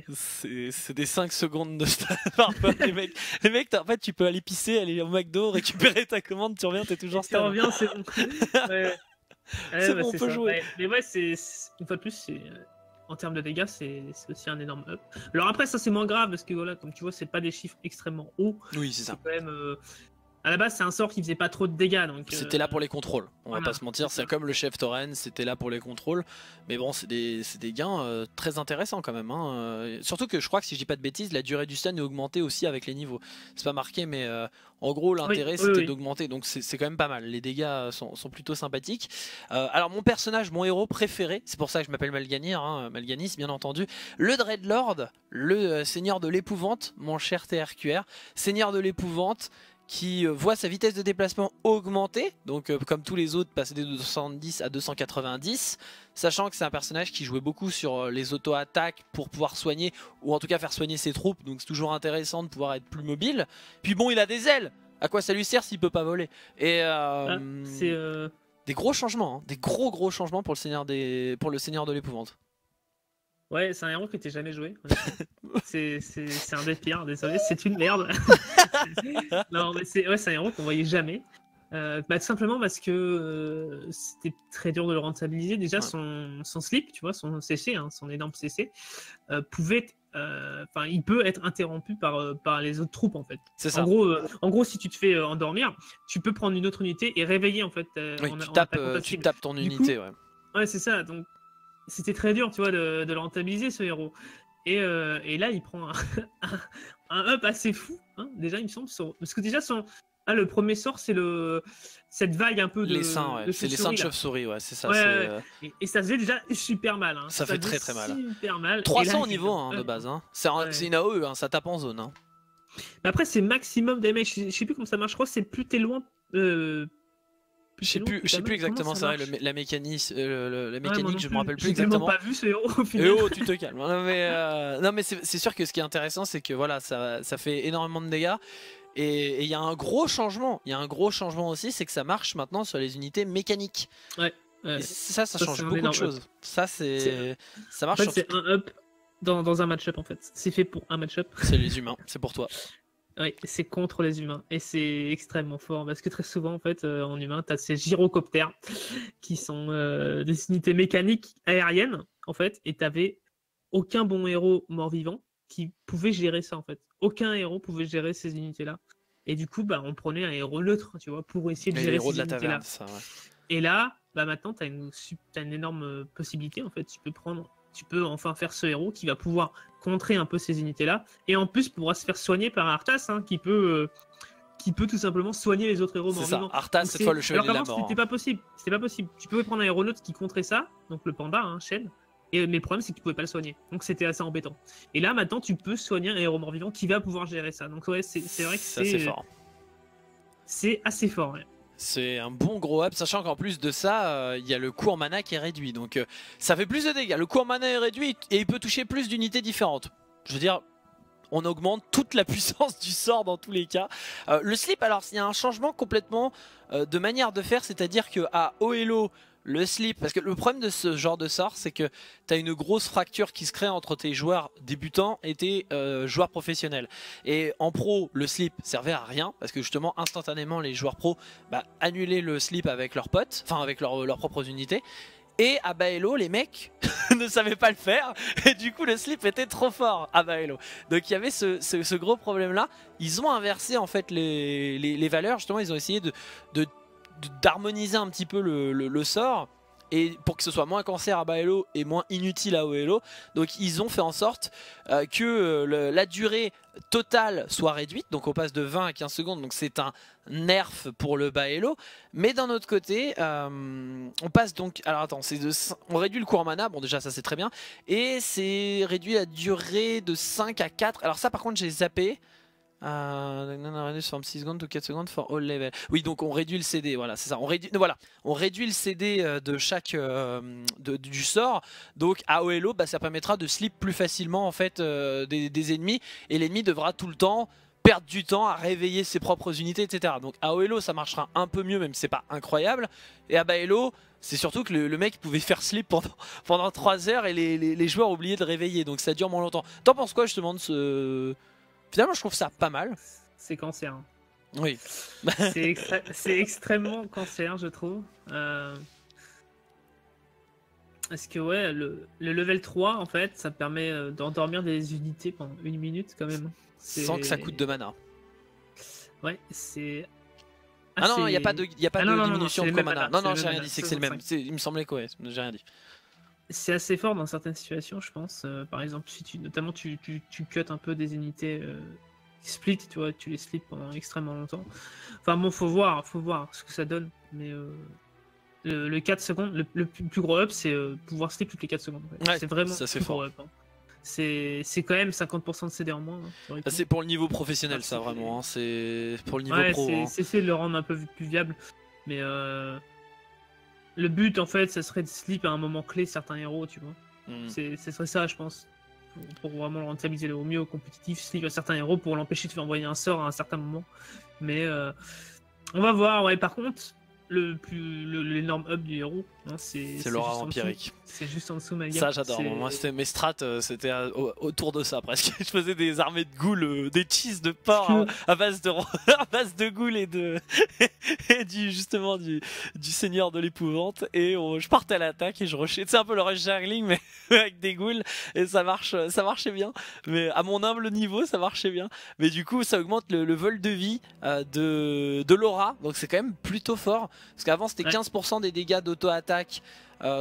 C'est des 5 secondes de stun parfois. les mecs, en fait, tu peux aller pisser, aller au McDo, récupérer ta commande, tu reviens, t'es toujours stun. Tu reviens, c'est bon. Ouais. C'est bon, on peut jouer. Ouais. Mais ouais, une fois de plus, en termes de dégâts, c'est aussi un énorme up. Alors après, ça c'est moins grave parce que voilà, comme tu vois, c'est pas des chiffres extrêmement hauts. Oui, c'est ça. Quand même. À la base, c'est un sort qui faisait pas trop de dégâts. C'était là pour les contrôles, on va pas se mentir, c'est comme le chef tauren, c'était là pour les contrôles. Mais bon, c'est des gains très intéressants quand même. Hein. Surtout que je crois que si je dis pas de bêtises, la durée du stun est augmentée aussi avec les niveaux. C'est pas marqué, mais en gros, l'intérêt c'était d'augmenter. Donc c'est quand même pas mal. Les dégâts sont plutôt sympathiques. Alors, mon héros préféré, c'est pour ça que je m'appelle Malganir, hein, Malganis bien entendu, le Dreadlord, le seigneur de l'épouvante, mon cher TRQR, seigneur de l'épouvante, qui voit sa vitesse de déplacement augmenter, donc comme tous les autres passer de 270 à 290, sachant que c'est un personnage qui jouait beaucoup sur les auto-attaques pour pouvoir soigner, ou en tout cas faire soigner ses troupes, donc c'est toujours intéressant de pouvoir être plus mobile. Puis bon, il a des ailes, à quoi ça lui sert s'il peut pas voler? Et des gros changements, hein, des gros changements pour le seigneur de l'épouvante. Ouais, c'est un héros qui n'était jamais joué. c'est un des pires, désolé, c'est une merde. Non, mais c'est un héros qu'on voyait jamais. Tout simplement parce que c'était très dur de le rentabiliser. Déjà, son slip, tu vois, son CC, hein, son énorme CC, il peut être interrompu par les autres troupes en fait. C'est ça. En gros, si tu te fais endormir, tu peux prendre une autre unité et réveiller en fait. Tu tapes ton unité, ouais. Ouais, c'est ça. Donc c'était très dur, tu vois, de le rentabiliser ce héros. Et là, il prend un up assez fou, hein, déjà, il me semble. Parce que déjà, le premier sort, c'est cette vague un peu de. Les seins, ouais. C'est les seins de chauve-souris, ouais, c'est ça. Ouais, et ça faisait déjà super mal. Hein. Ça fait très très mal. Super mal. 300 au niveau hein, de base. Hein. C'est une AOE, hein, ça tape en zone. Hein. Mais après, c'est maximum damage. Je sais plus comment ça marche. Je crois que c'est plus t'es loin. Je sais plus exactement, c'est vrai, la mécanique, je me rappelle plus exactement. J'ai pas vu ce héros au final. Oh, tu te calmes. Non mais c'est sûr que ce qui est intéressant, c'est que voilà, ça fait énormément de dégâts. Et il y a un gros changement. Il y a un gros changement aussi, c'est que ça marche maintenant sur les unités mécaniques. Ouais. Et ça change beaucoup de choses. Ça marche. En fait, c'est un up dans un match-up en fait. C'est fait pour un match-up. C'est les humains, c'est pour toi. Oui, c'est contre les humains et c'est extrêmement fort parce que très souvent en fait en humain t'as ces gyrocoptères qui sont des unités mécaniques aériennes en fait et t'avais aucun bon héros mort-vivant qui pouvait gérer ça en fait. Aucun héros pouvait gérer ces unités là et du coup on prenait un héros neutre tu vois pour essayer de gérer ces unités là. Et là maintenant t'as une énorme possibilité en fait. Tu peux enfin faire ce héros qui va pouvoir contrer un peu ces unités-là, et en plus pourra se faire soigner par Arthas, hein, qui peut tout simplement soigner les autres héros morts-vivants. Arthas, cette fois le chevalier de la mort. C'était pas possible. Tu pouvais prendre un héros neutre qui contrait ça, donc le panda, hein, Shen, mais le problème c'est que tu pouvais pas le soigner, donc c'était assez embêtant. Et là maintenant tu peux soigner un héros mort-vivant qui va pouvoir gérer ça. Donc ouais, c'est vrai que c'est fort. C'est assez fort. Ouais. C'est un bon gros up, sachant qu'en plus de ça, il y a le coût en mana qui est réduit. Donc ça fait plus de dégâts. Le coût en mana est réduit et il peut toucher plus d'unités différentes. Je veux dire, on augmente toute la puissance du sort dans tous les cas. Le slip, alors il y a un changement complètement de manière de faire, c'est-à-dire qu'à haut elo, le slip, parce que le problème de ce genre de sort, c'est que tu as une grosse fracture qui se crée entre tes joueurs débutants et tes joueurs professionnels. Et en pro, le slip servait à rien, parce que justement, instantanément, les joueurs pro annulaient le slip avec leurs potes, enfin avec leurs propres unités. Et à bas elo, les mecs ne savaient pas le faire, et du coup le slip était trop fort à bas elo. Donc il y avait ce gros problème là. Ils ont inversé en fait les valeurs, justement ils ont essayé d'harmoniser un petit peu le sort, et pour que ce soit moins cancer à bas elo et moins inutile à haut elo. Donc ils ont fait en sorte que la durée totale soit réduite, donc on passe de 20 à 15 secondes, donc c'est un nerf pour le bas elo. Mais d'un autre côté on passe donc, alors attends, on réduit le coût en mana, bon déjà ça c'est très bien, et c'est réduit la durée de 5 à 4, alors ça par contre j'ai zappé. From 6 secondes to 4 secondes for all level. Oui, donc on réduit le CD, voilà, c'est ça. On réduit le CD de chaque du sort. Donc à haut elo, ça permettra de slip plus facilement en fait des ennemis, et l'ennemi devra tout le temps perdre du temps à réveiller ses propres unités, etc. Donc à haut elo, ça marchera un peu mieux, même si c'est pas incroyable. Et à bas elo, c'est surtout que le mec pouvait faire slip pendant 3 heures et les joueurs oubliaient de réveiller, donc ça dure moins longtemps. T'en penses quoi justement de ce... Finalement, je trouve ça pas mal. C'est cancer. Oui. c'est extrêmement cancer, je trouve. Parce que ouais, le level 3, en fait, ça permet d'endormir des unités pendant 1 minute quand même. Sans que ça coûte de mana. Ouais, c'est... Ah non, il n'y a pas de diminution de mana. Non, j'ai rien dit, c'est que c'est le même. Il me semblait que ouais, j'ai rien dit. C'est assez fort dans certaines situations, je pense. Par exemple, si tu cut un peu des unités split, tu vois, tu les slip pendant extrêmement longtemps. Enfin bon, faut voir ce que ça donne. Mais le 4 secondes, le plus gros up, c'est pouvoir slip toutes les 4 secondes. En fait. Ouais, c'est vraiment ça, c'est fort. Up, hein. C'est quand même 50% de CD en moins. Hein, c'est pour le niveau professionnel, ça, vraiment. Hein. C'est pour le niveau pro. C'est essayer de le rendre un peu plus viable. Mais... le but, en fait, ça serait de slip à un moment clé certains héros, tu vois. Ce serait ça, je pense. Pour vraiment le rentabiliser au mieux au compétitif, slip à certains héros pour l'empêcher de faire envoyer un sort à un certain moment. Mais on va voir, ouais. Par contre, l'énorme up du héros, hein, c'est l'aura empirique. C'est juste en dessous, ça j'adore. Moi, c'était mes strats, c'était autour de ça presque. Je faisais des armées de ghouls, des cheese de porc à base de ghouls et justement du seigneur de l'épouvante, et je partais à l'attaque et je rushais. C'est un peu le rush jungling mais avec des ghouls, et ça marchait bien. Mais à mon humble niveau, ça marchait bien. Mais du coup, ça augmente le vol de vie de l'aura, donc c'est quand même plutôt fort. Parce qu'avant c'était 15% des dégâts d'auto-attaque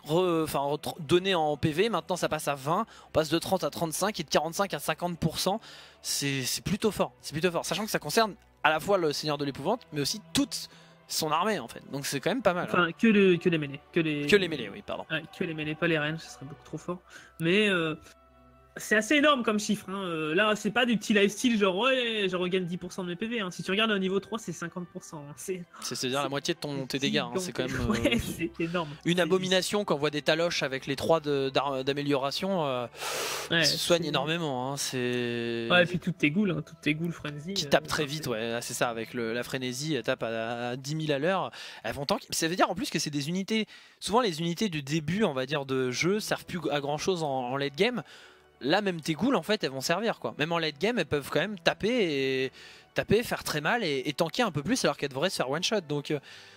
donné en PV. Maintenant ça passe à 20, on passe de 30 à 35 et de 45 à 50%. C'est plutôt fort, sachant que ça concerne à la fois le Seigneur de l'Épouvante mais aussi toute son armée en fait, donc c'est quand même pas mal. Enfin, que les mêlées. Que les mêlées, oui, pardon. Ouais, que les mêlées, pas les reines, ce serait beaucoup trop fort. Mais c'est assez énorme comme chiffre. Hein. Là, c'est pas du petit lifestyle genre ouais, je regagne 10% de mes PV. Hein. Si tu regardes au niveau 3, c'est 50%. Hein. C'est-à-dire la moitié de tes dégâts. Hein. C'est quand même ouais, c'est énorme. Une abomination quand on voit des taloches avec les 3 d'amélioration. Ouais, soigne énormément. Hein. Ouais, et puis toutes tes ghouls, frenzy. Qui tapent très vite, ouais, c'est ça. Avec la frénésie, elles tapent à 10 000 à l'heure. Elles vont tank. Ça veut dire en plus que c'est des unités. Souvent, les unités du début, on va dire, de jeu servent plus à grand chose en late game. Là, même tes ghouls, en fait, elles vont servir, quoi. Même en late game, elles peuvent quand même taper, faire très mal et tanker un peu plus alors qu'elles devraient se faire one shot. Donc,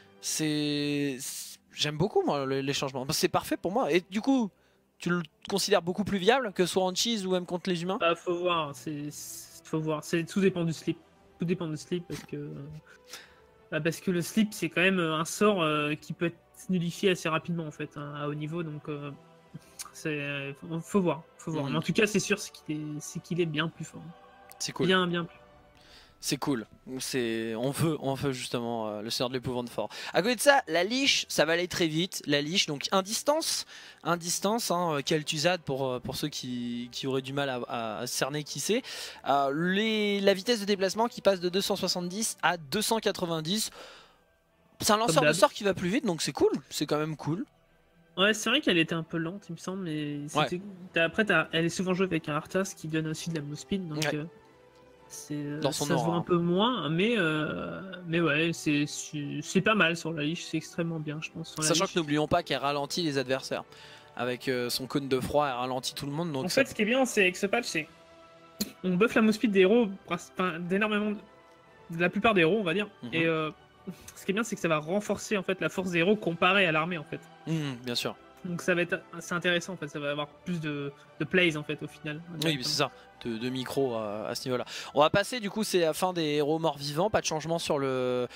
j'aime beaucoup, moi, les changements. C'est parfait pour moi. Et du coup, tu le considères beaucoup plus viable que soit en cheese ou même contre les humains? Bah, faut voir. Faut voir. Tout dépend du slip. Tout dépend du slip parce que le slip, c'est quand même un sort qui peut être nullifié assez rapidement, en fait, hein, à haut niveau. Donc. Faut voir. Mais en tout cas, c'est sûr qu'il est bien plus fort. C'est cool. Bien plus. C'est cool. On veut justement le Seigneur de l'Épouvante fort. À côté de ça, la Liche, ça va aller très vite. La Liche, donc indistance, Kel'Thuzad pour ceux qui auraient du mal à cerner qui c'est. La vitesse de déplacement qui passe de 270 à 290. C'est un lanceur de sort qui va plus vite, donc c'est cool. C'est quand même cool. Ouais, c'est vrai qu'elle était un peu lente, il me semble, mais après, elle est souvent jouée avec un Arthas qui donne aussi de la move speed, donc dans son ça se voit un peu moins, mais ouais, c'est pas mal sur la Liche, c'est extrêmement bien, je pense. Sachant que n'oublions pas qu'elle ralentit les adversaires. Avec son cône de froid, elle ralentit tout le monde. Donc en fait, ce qui est bien, c'est avec ce patch, c'est on buff la move speed des héros, d'énormément de la plupart des héros, on va dire, et ce qui est bien, c'est que ça va renforcer en fait la force des héros comparée à l'armée en fait. Bien sûr. Donc ça va être assez intéressant en fait, ça va avoir plus de plays en fait au final. Oui, c'est ça, de micro à ce niveau-là. On va passer du coup, c'est la fin des héros morts vivants, pas de changement sur le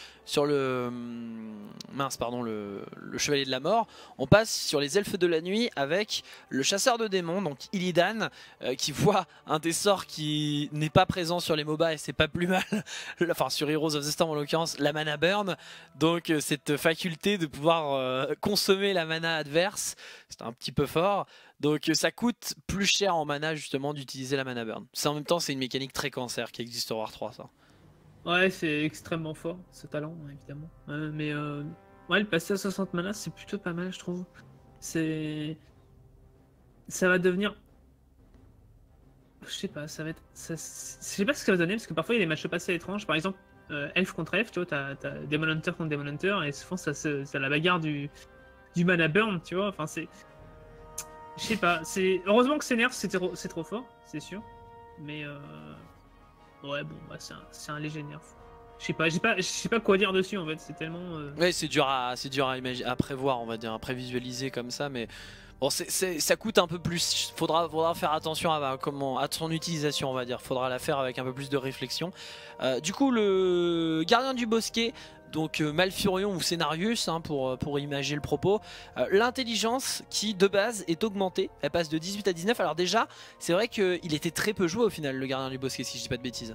chevalier de la mort. On passe sur les elfes de la nuit avec le chasseur de démons, donc Illidan, qui voit un des sorts qui n'est pas présent sur les MOBA et c'est pas plus mal, enfin sur Heroes of the Storm en l'occurrence, la mana burn, donc cette faculté de pouvoir consommer la mana adverse. C'est un petit peu fort, donc ça coûte plus cher en mana justement d'utiliser la mana burn. En même temps, c'est une mécanique très cancer qui existe au War 3, ça. Ouais, c'est extrêmement fort ce talent évidemment, mais ouais, le passer à 60 mana c'est plutôt pas mal, je trouve. Ça va devenir, je sais pas, je sais pas ce que ça va donner parce que parfois il y a des matchs assez étranges. Par exemple, elf contre elf, tu vois, t'as Demon Hunter contre Demon Hunter et souvent ça la bagarre du mana burn, tu vois. Enfin, je sais pas. Heureusement que c'est nerf, c'est trop fort, c'est sûr. Mais ouais, bon, bah, c'est un léger nerf. Je sais pas quoi dire dessus en fait. C'est tellement. Ouais, c'est dur à prévoir, on va dire, à prévisualiser comme ça, mais. Bon, ça coûte un peu plus, faudra faire attention à son utilisation, on va dire. Faudra la faire avec un peu plus de réflexion. Du coup, le gardien du bosquet, donc Malfurion ou Cenarius, pour imager le propos. L'intelligence qui de base est augmentée, elle passe de 18 à 19. Alors déjà, c'est vrai qu'il était très peu joué au final, le gardien du bosquet, si je dis pas de bêtises.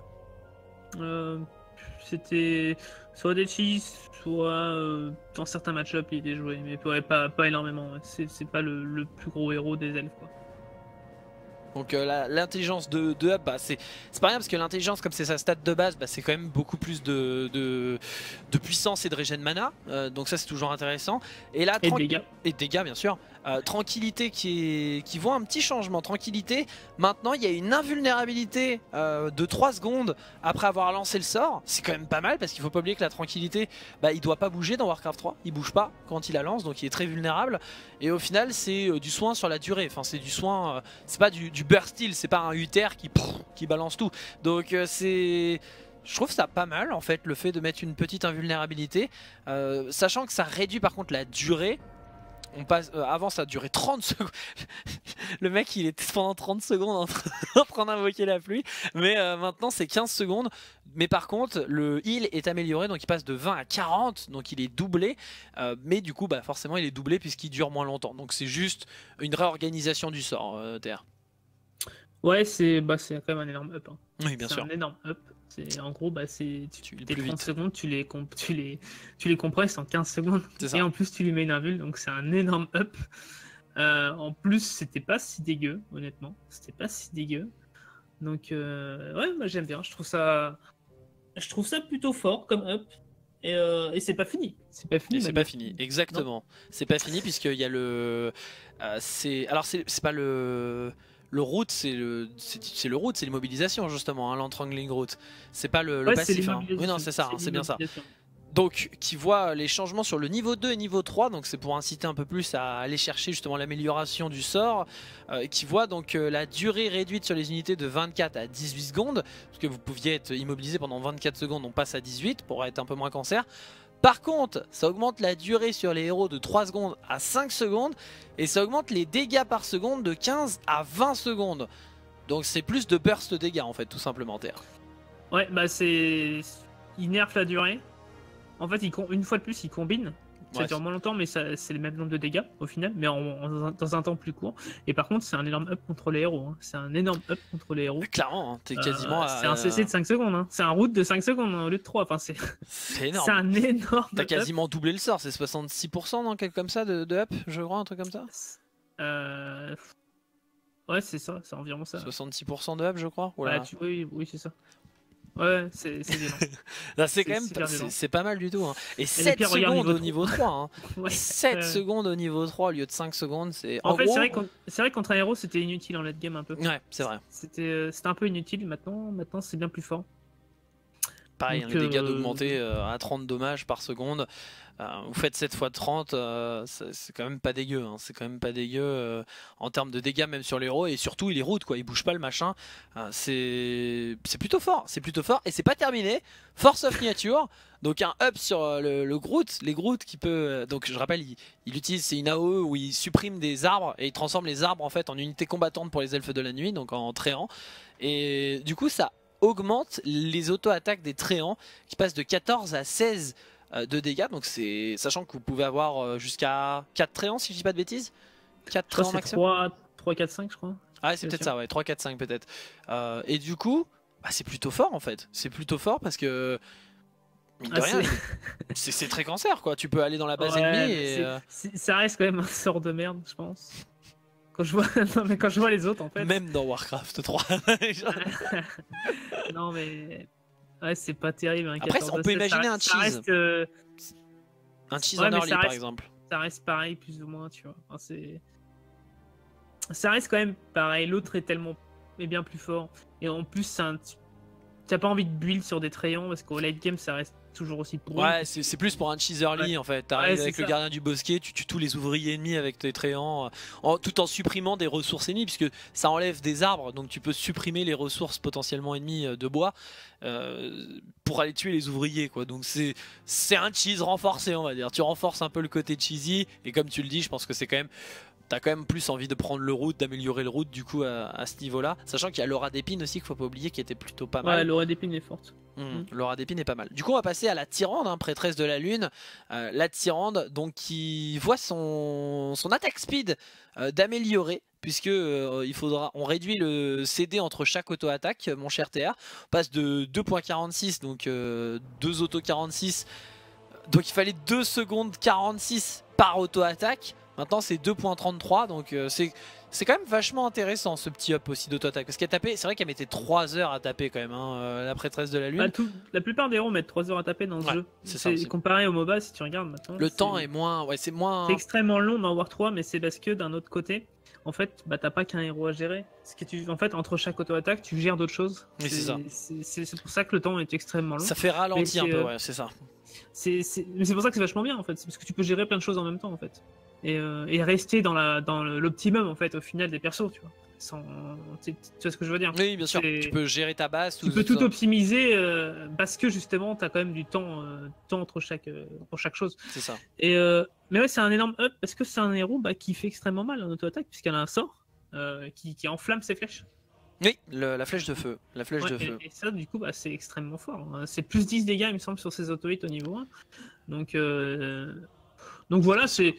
C'était soit des cheese, soit dans certains match-up il était joué, mais pas énormément. C'est pas le plus gros héros des elfes, quoi. Donc l'intelligence de Hub, bah, c'est pas rien parce que l'intelligence, comme c'est sa stat de base, bah, c'est quand même beaucoup plus de puissance et de régène mana, donc ça c'est toujours intéressant. Et là, et dégâts bien sûr. Tranquillité qui voit un petit changement. Tranquillité, maintenant il y a une invulnérabilité de 3 secondes après avoir lancé le sort. C'est quand même pas mal parce qu'il faut pas oublier que la tranquillité, bah, il doit pas bouger dans Warcraft 3, il bouge pas quand il la lance, donc il est très vulnérable. Et au final c'est du soin sur la durée, enfin c'est du soin, c'est pas du burst heal, c'est pas un Uther qui balance tout. Donc je trouve ça pas mal en fait, le fait de mettre une petite invulnérabilité, sachant que ça réduit par contre la durée. on passe, avant ça durait 30 secondes. Le mec il était pendant 30 secondes en train d'invoquer la pluie. Mais maintenant c'est 15 secondes. Mais par contre le heal est amélioré, donc il passe de 20 à 40, donc il est doublé. Mais du coup bah, forcément il est doublé puisqu'il dure moins longtemps. Donc c'est juste une réorganisation du sort, TR. Ouais, c'est quand même un énorme up. Hein. Oui, bien sûr. C'est un énorme up. En gros, bah, tes 30 vite. secondes, tu les compresses en 15 secondes. Et en plus, tu lui mets une invul, donc c'est un énorme up. En plus, c'était pas si dégueu, honnêtement. C'était pas si dégueu. Donc, ouais, moi j'aime bien. Je trouve ça plutôt fort comme up. Et c'est pas fini. C'est pas fini. C'est pas fini, exactement. C'est pas fini, puisqu'il y a le. Alors, c'est pas le. Le route, c'est le route, c'est l'immobilisation justement, hein, l'entrangling route. C'est pas le passif. Hein. Oui, non, c'est ça, hein, c'est bien ça. Donc, qui voit les changements sur le niveau 2 et niveau 3, donc c'est pour inciter un peu plus à aller chercher justement l'amélioration du sort. Qui voit donc la durée réduite sur les unités de 24 à 18 secondes, parce que vous pouviez être immobilisé pendant 24 secondes, on passe à 18 pour être un peu moins cancer. Par contre, ça augmente la durée sur les héros de 3 secondes à 5 secondes et ça augmente les dégâts par seconde de 15 à 20 secondes. Donc c'est plus de burst de dégâts en fait, tout simplement, TR. Ouais, bah il nerf la durée. En fait, une fois de plus, il combine. Ça dure moins longtemps, mais c'est le même nombre de dégâts au final, mais dans un temps plus court. Et par contre, c'est un énorme up contre les héros. Hein. C'est un énorme up contre les héros. Clairement, hein, t'es quasiment. C'est un CC de 5 secondes. Hein. C'est un route de 5 secondes au lieu de 3. Enfin, c'est énorme. C'est un énorme. T'as quasiment doublé le sort. C'est 66%, non, quelque comme ça de up, je crois, un truc comme ça. Ouais, c'est ça, c'est environ ça. 66% de up, je crois. Voilà. Oui, c'est ça. Ouais, c'est bien. C'est quand même c'est pas mal du tout. Hein. Et 7 secondes au niveau 3. Hein. Ouais. 7 secondes au niveau 3 au lieu de 5 secondes. En fait, gros... c'est vrai qu'entre un héros, c'était inutile en late game un peu. Ouais, c'est vrai. C'était un peu inutile. Maintenant c'est bien plus fort. Pareil, donc, les dégâts d'augmenter à 30 dommages par seconde. Vous faites 7 x 30, c'est quand même pas dégueu. Hein. C'est quand même pas dégueu en termes de dégâts, même sur les héros. Et surtout, il est route, quoi. Il bouge pas le machin. C'est plutôt fort. C'est plutôt fort. Et c'est pas terminé. Force of Nature. Donc un up sur le Groot. Les Groot qui peut. Donc je rappelle, il utilise, c'est une AOE où il supprime des arbres et il transforme les arbres en fait en unités combattantes pour les elfes de la nuit, donc en tréants. Et du coup, ça augmente les auto-attaques des tréants qui passent de 14 à 16 de dégâts, donc c'est sachant que vous pouvez avoir jusqu'à 4 tréants si je dis pas de bêtises. 4 tréants maximum. 3, 4, 5 je crois. Ah c'est peut-être ça, ouais, 3, 4, 5 peut-être. Et du coup, bah, c'est plutôt fort en fait. C'est plutôt fort parce que mine de rien, c'est très cancer quoi. Tu peux aller dans la base ennemie et... Ça reste quand même un sort de merde, je pense. Quand je vois les autres en fait. Même dans Warcraft 3. Non mais... Ouais, c'est pas terrible. Hein, après, on peut imaginer un cheese. Un cheese en early, par exemple. Ça reste pareil, plus ou moins, tu vois. Enfin, ça reste quand même pareil. L'autre est bien plus fort. Et en plus, t'as pas envie de build sur des trayons parce qu'au late game, ça reste toujours aussi pour. Ouais, c'est plus pour un cheese early en fait. T'arrives avec le gardien du bosquet, tu tues tous les ouvriers ennemis avec tes tréants, tout en supprimant des ressources ennemies, puisque ça enlève des arbres, donc tu peux supprimer les ressources potentiellement ennemies de bois pour aller tuer les ouvriers, quoi. Donc c'est un cheese renforcé, on va dire. Tu renforces un peu le côté cheesy, et comme tu le dis, je pense que c'est quand même. T'as quand même plus envie de prendre le route, d'améliorer le route du coup à ce niveau-là. Sachant qu'il y a l'aura d'épine aussi qu'il faut pas oublier qui était plutôt pas mal. Ouais, l'aura d'épine est forte. L'aura d'épine est pas mal. Du coup on va passer à la Tyrande, hein, prêtresse de la lune. La Tyrande donc qui voit son attaque speed d'améliorer. Puisque on réduit le CD entre chaque auto-attaque, mon cher TR. On passe de 2.46, donc 2 auto 46. Donc il fallait 2 secondes 46 par auto-attaque. Maintenant c'est 2.33, donc c'est quand même vachement intéressant ce petit up aussi d'auto-attaque. Parce qu'elle tapait, c'est vrai qu'elle mettait 3 heures à taper quand même, hein, la prêtresse de la lune. Bah, la plupart des héros mettent 3 heures à taper dans ce jeu. C'est comparé au MOBA, si tu regardes maintenant. Le temps est moins... Ouais, c'est moins... C'est extrêmement long dans War 3, mais c'est parce que d'un autre côté, en fait, bah, t'as pas qu'un héros à gérer. En fait, entre chaque auto-attaque, tu gères d'autres choses. Oui, c'est ça. C'est pour ça que le temps est extrêmement long. Ça fait ralentir un peu, ouais, c'est ça. Mais c'est pour ça que c'est vachement bien, en fait. C'est parce que tu peux gérer plein de choses en même temps, en fait. Et rester dans l'optimum en fait au final des persos, tu vois. tu vois ce que je veux dire? Oui, bien sûr. Tu peux gérer ta base. Tu peux tout optimiser parce que justement, tu as quand même du temps, entre chaque chose. C'est ça. Mais ouais, c'est un énorme up parce que c'est un héros qui fait extrêmement mal en auto-attaque puisqu'elle a un sort qui enflamme ses flèches. Oui, la flèche de feu. La flèche de feu. Et ça, du coup, c'est extrêmement fort. C'est plus 10 dégâts, il me semble, sur ses auto-hits au niveau 1. Donc voilà, c'est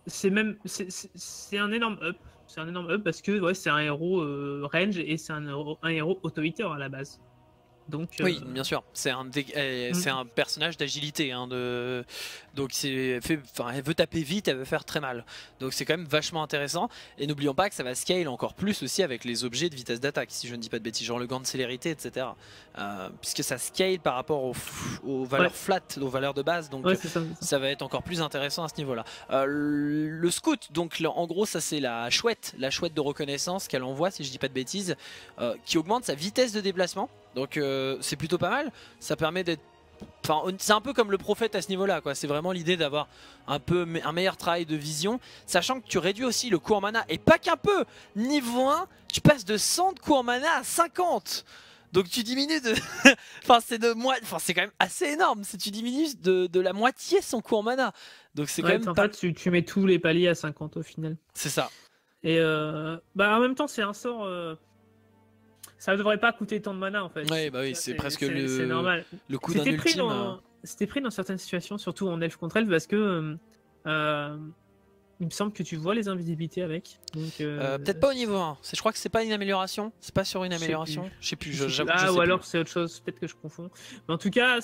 un énorme up. C'est un énorme up parce que c'est un héros range et c'est un héros auto-hitter à la base. Donc, oui, bien sûr, c'est un personnage d'agilité, hein, donc elle veut taper vite, elle veut faire très mal, donc c'est quand même vachement intéressant. Et n'oublions pas que ça va scale encore plus aussi avec les objets de vitesse d'attaque, si je ne dis pas de bêtises, genre le gant de célérité, etc. Puisque ça scale par rapport aux valeurs flat, aux valeurs de base, donc ça va être encore plus intéressant à ce niveau-là. Le scout, donc en gros ça c'est la chouette de reconnaissance qu'elle envoie, si je dis pas de bêtises, qui augmente sa vitesse de déplacement. Donc c'est plutôt pas mal, ça permet d'être... Enfin, c'est un peu comme le prophète à ce niveau là, quoi. C'est vraiment l'idée d'avoir un meilleur travail de vision, sachant que tu réduis aussi le coût en mana, et pas qu'un peu. Niveau 1, tu passes de 100 de coût en mana à 50. Donc tu diminues de... c'est quand même assez énorme, si tu diminues de la moitié son coût en mana. Donc c'est quand même en fait, tu mets tous les paliers à 50 au final. C'est ça. Et en même temps, c'est un sort... Ça ne devrait pas coûter tant de mana en fait. Ouais, bah oui, c'est presque normal. Le coût d'un ultime. C'était pris dans certaines situations, surtout en elfe contre elfe, parce que il me semble que tu vois les invisibilités avec. Peut-être pas au niveau 1. Je crois que c'est pas une amélioration. C'est pas sur une amélioration. Je sais plus. Ou alors c'est autre chose. Peut-être que je confonds. Mais en tout cas,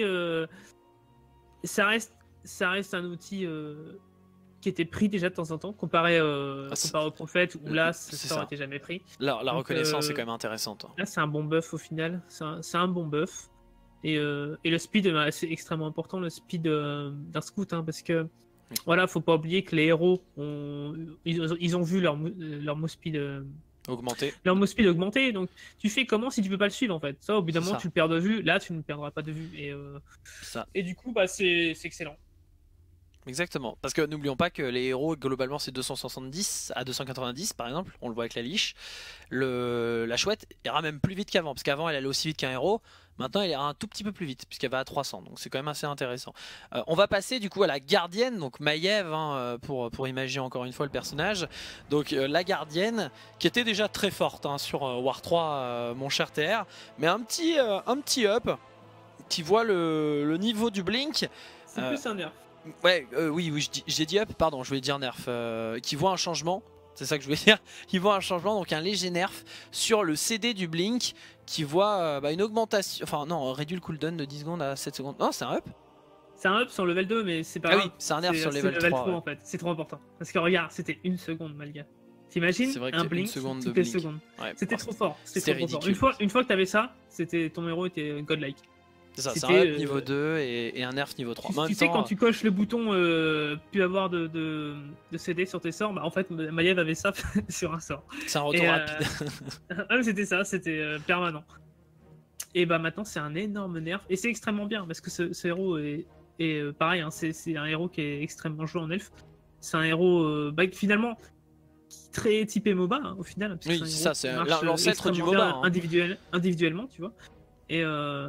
ça reste un outil qui était pris déjà de temps en temps, comparé au prophète où là ça n'aurait été jamais pris. La reconnaissance est quand même intéressante. Là c'est un bon buff au final, c'est un bon buff. Et le speed c'est extrêmement important, le speed d'un scout, parce que voilà, faut pas oublier que les héros ils ont vu leur move speed augmenter. Leur move speed augmenter, donc tu fais comment si tu peux pas le suivre en fait. Ça au bout d'un moment tu le perds de vue, là tu ne perdras pas de vue. Et du coup c'est excellent. Exactement, parce que n'oublions pas que les héros globalement c'est 270 à 290 par exemple, on le voit avec la liche. La chouette ira même plus vite qu'avant, parce qu'avant elle allait aussi vite qu'un héros, maintenant elle ira un tout petit peu plus vite puisqu'elle va à 300, donc c'est quand même assez intéressant. On va passer du coup à la gardienne, donc Maiev, pour imaginer encore une fois le personnage. Donc la gardienne qui était déjà très forte sur War 3, mon cher TR, mais un petit up qui voit le niveau du blink. C'est plus un nerf. Ouais, oui, j'ai dit up, pardon, je voulais dire nerf, qui voit un changement, c'est ça que je voulais dire, qui voit un changement, donc un léger nerf sur le CD du Blink, qui voit une augmentation, enfin non, réduit le cooldown de 10 secondes à 7 secondes, non c'est un up. C'est un up sur level 2, mais c'est pas grave. Oui, c'est un nerf sur level 3. 3 en fait, c'est trop important, parce que regarde, c'était 1 seconde Malga. T'imagines un Blink toutes les secondes, c'était trop fort, c'était ridicule. Une fois que t'avais ça, ton héros était godlike. C'est ça, c'est un up niveau 2 et un nerf niveau 3. Tu sais, quand tu coches le bouton plus avoir de CD sur tes sorts, en fait, Maiev avait ça sur un sort. C'est un retour rapide. C'était ça, c'était permanent. Et maintenant, c'est un énorme nerf. Et c'est extrêmement bien, parce que ce héros est pareil, c'est un héros qui est extrêmement joué en elfe. C'est un héros, finalement, très typé MOBA, au final. Oui, c'est ça, c'est l'ancêtre du MOBA. Individuellement, tu vois. Et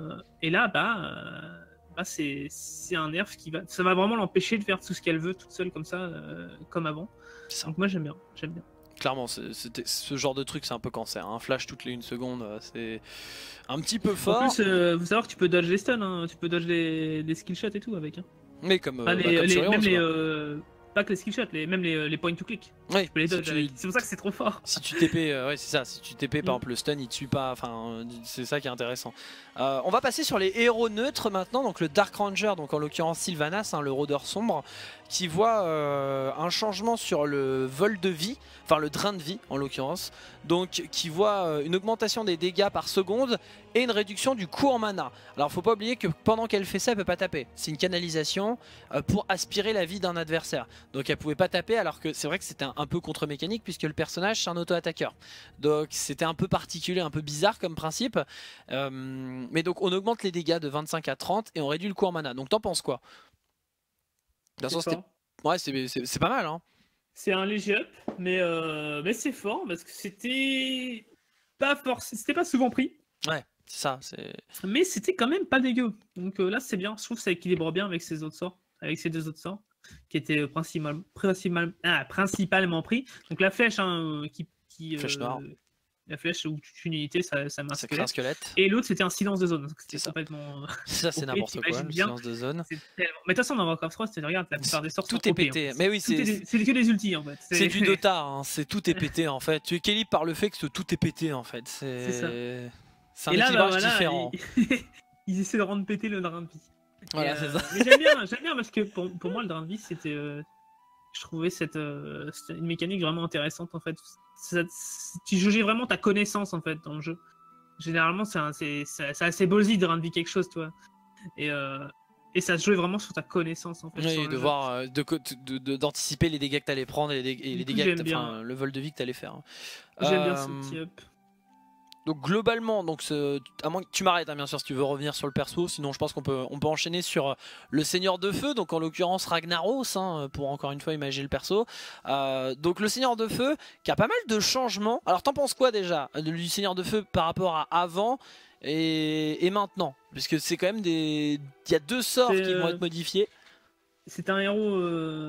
là, c'est un nerf ça va vraiment l'empêcher de faire tout ce qu'elle veut toute seule comme ça, comme avant. Donc moi j'aime bien. Clairement, ce genre de truc c'est un peu cancer. Un flash toutes les 1 seconde, c'est un petit peu fort. En plus, faut savoir que tu peux dodge les stuns, tu peux dodge les skill shots et tout avec. Mais comme, pas que les skill shots, même les point to click. Ouais, tu peux les dodge. C'est pour ça que c'est trop fort. Si tu TP, c'est ça. Si tu TP, par exemple, le stun il tue pas. Enfin, c'est ça qui est intéressant. On va passer sur les héros neutres maintenant. Donc le Dark Ranger, donc en l'occurrence Sylvanas, le rôdeur sombre, qui voit un changement sur le vol de vie, enfin le drain de vie en l'occurrence. Donc qui voit une augmentation des dégâts par seconde et une réduction du coût en mana. Alors faut pas oublier que pendant qu'elle fait ça, elle peut pas taper. C'est une canalisation pour aspirer la vie d'un adversaire. Donc elle pouvait pas taper, alors que c'est vrai que c'était un peu contre-mécanique puisque le personnage c'est un auto-attaqueur. Donc c'était un peu particulier, un peu bizarre comme principe. Mais donc on augmente les dégâts de 25 à 30 et on réduit le coût en mana. Donc t'en penses quoi? Ouais, c'est pas mal, hein. C'est un léger up, mais c'est fort parce que c'était pas souvent pris. Ouais, c'est ça. Mais c'était quand même pas dégueu. Donc là, c'est bien. Je trouve que ça équilibre bien avec ces autres sorts, avec ces deux autres sorts qui étaient principalement pris. Donc la flèche flèche noire. La flèche où tu tues une unité, ça met un squelette. Et l'autre, c'était un silence de zone. C'était complètement. Ça, c'est n'importe quoi, le silence de zone. Mais de toute façon, dans Warcraft 3, regarde, la plupart des sorts tout est pété. Mais oui, c'est que des ultis en fait. C'est du Dota, hein. Tout est pété en fait. Tu es équilibre par le fait que tout est pété en fait. C'est ça. C'est un équilibrage différent. Ils essaient de rendre pété le drain de vie. Voilà, c'est ça. Mais j'aime bien parce que pour moi, le drain de vie, c'était. Je trouvais c'était une mécanique vraiment intéressante en fait. Tu jugeais vraiment ta connaissance en fait dans le jeu. Généralement, c'est assez ballsy de drain de vie quelque chose, toi. Et ça se jouait vraiment sur ta connaissance en fait. Oui, de voir, d'anticiper les dégâts que tu allais prendre et les dégâts, le vol de vie que tu allais faire. J'aime bien ce petit up. Donc globalement, à moins que tu m'arrêtes, hein, bien sûr, si tu veux revenir sur le perso, sinon je pense qu'on peut enchaîner sur le Seigneur de Feu, donc en l'occurrence Ragnaros, hein, pour encore une fois imaginer le perso. Donc le Seigneur de Feu, qui a pas mal de changements. Alors t'en penses quoi déjà du Seigneur de Feu par rapport à avant et maintenant? Puisque c'est quand même il y a 2 sorts qui vont être modifiés. C'est un héros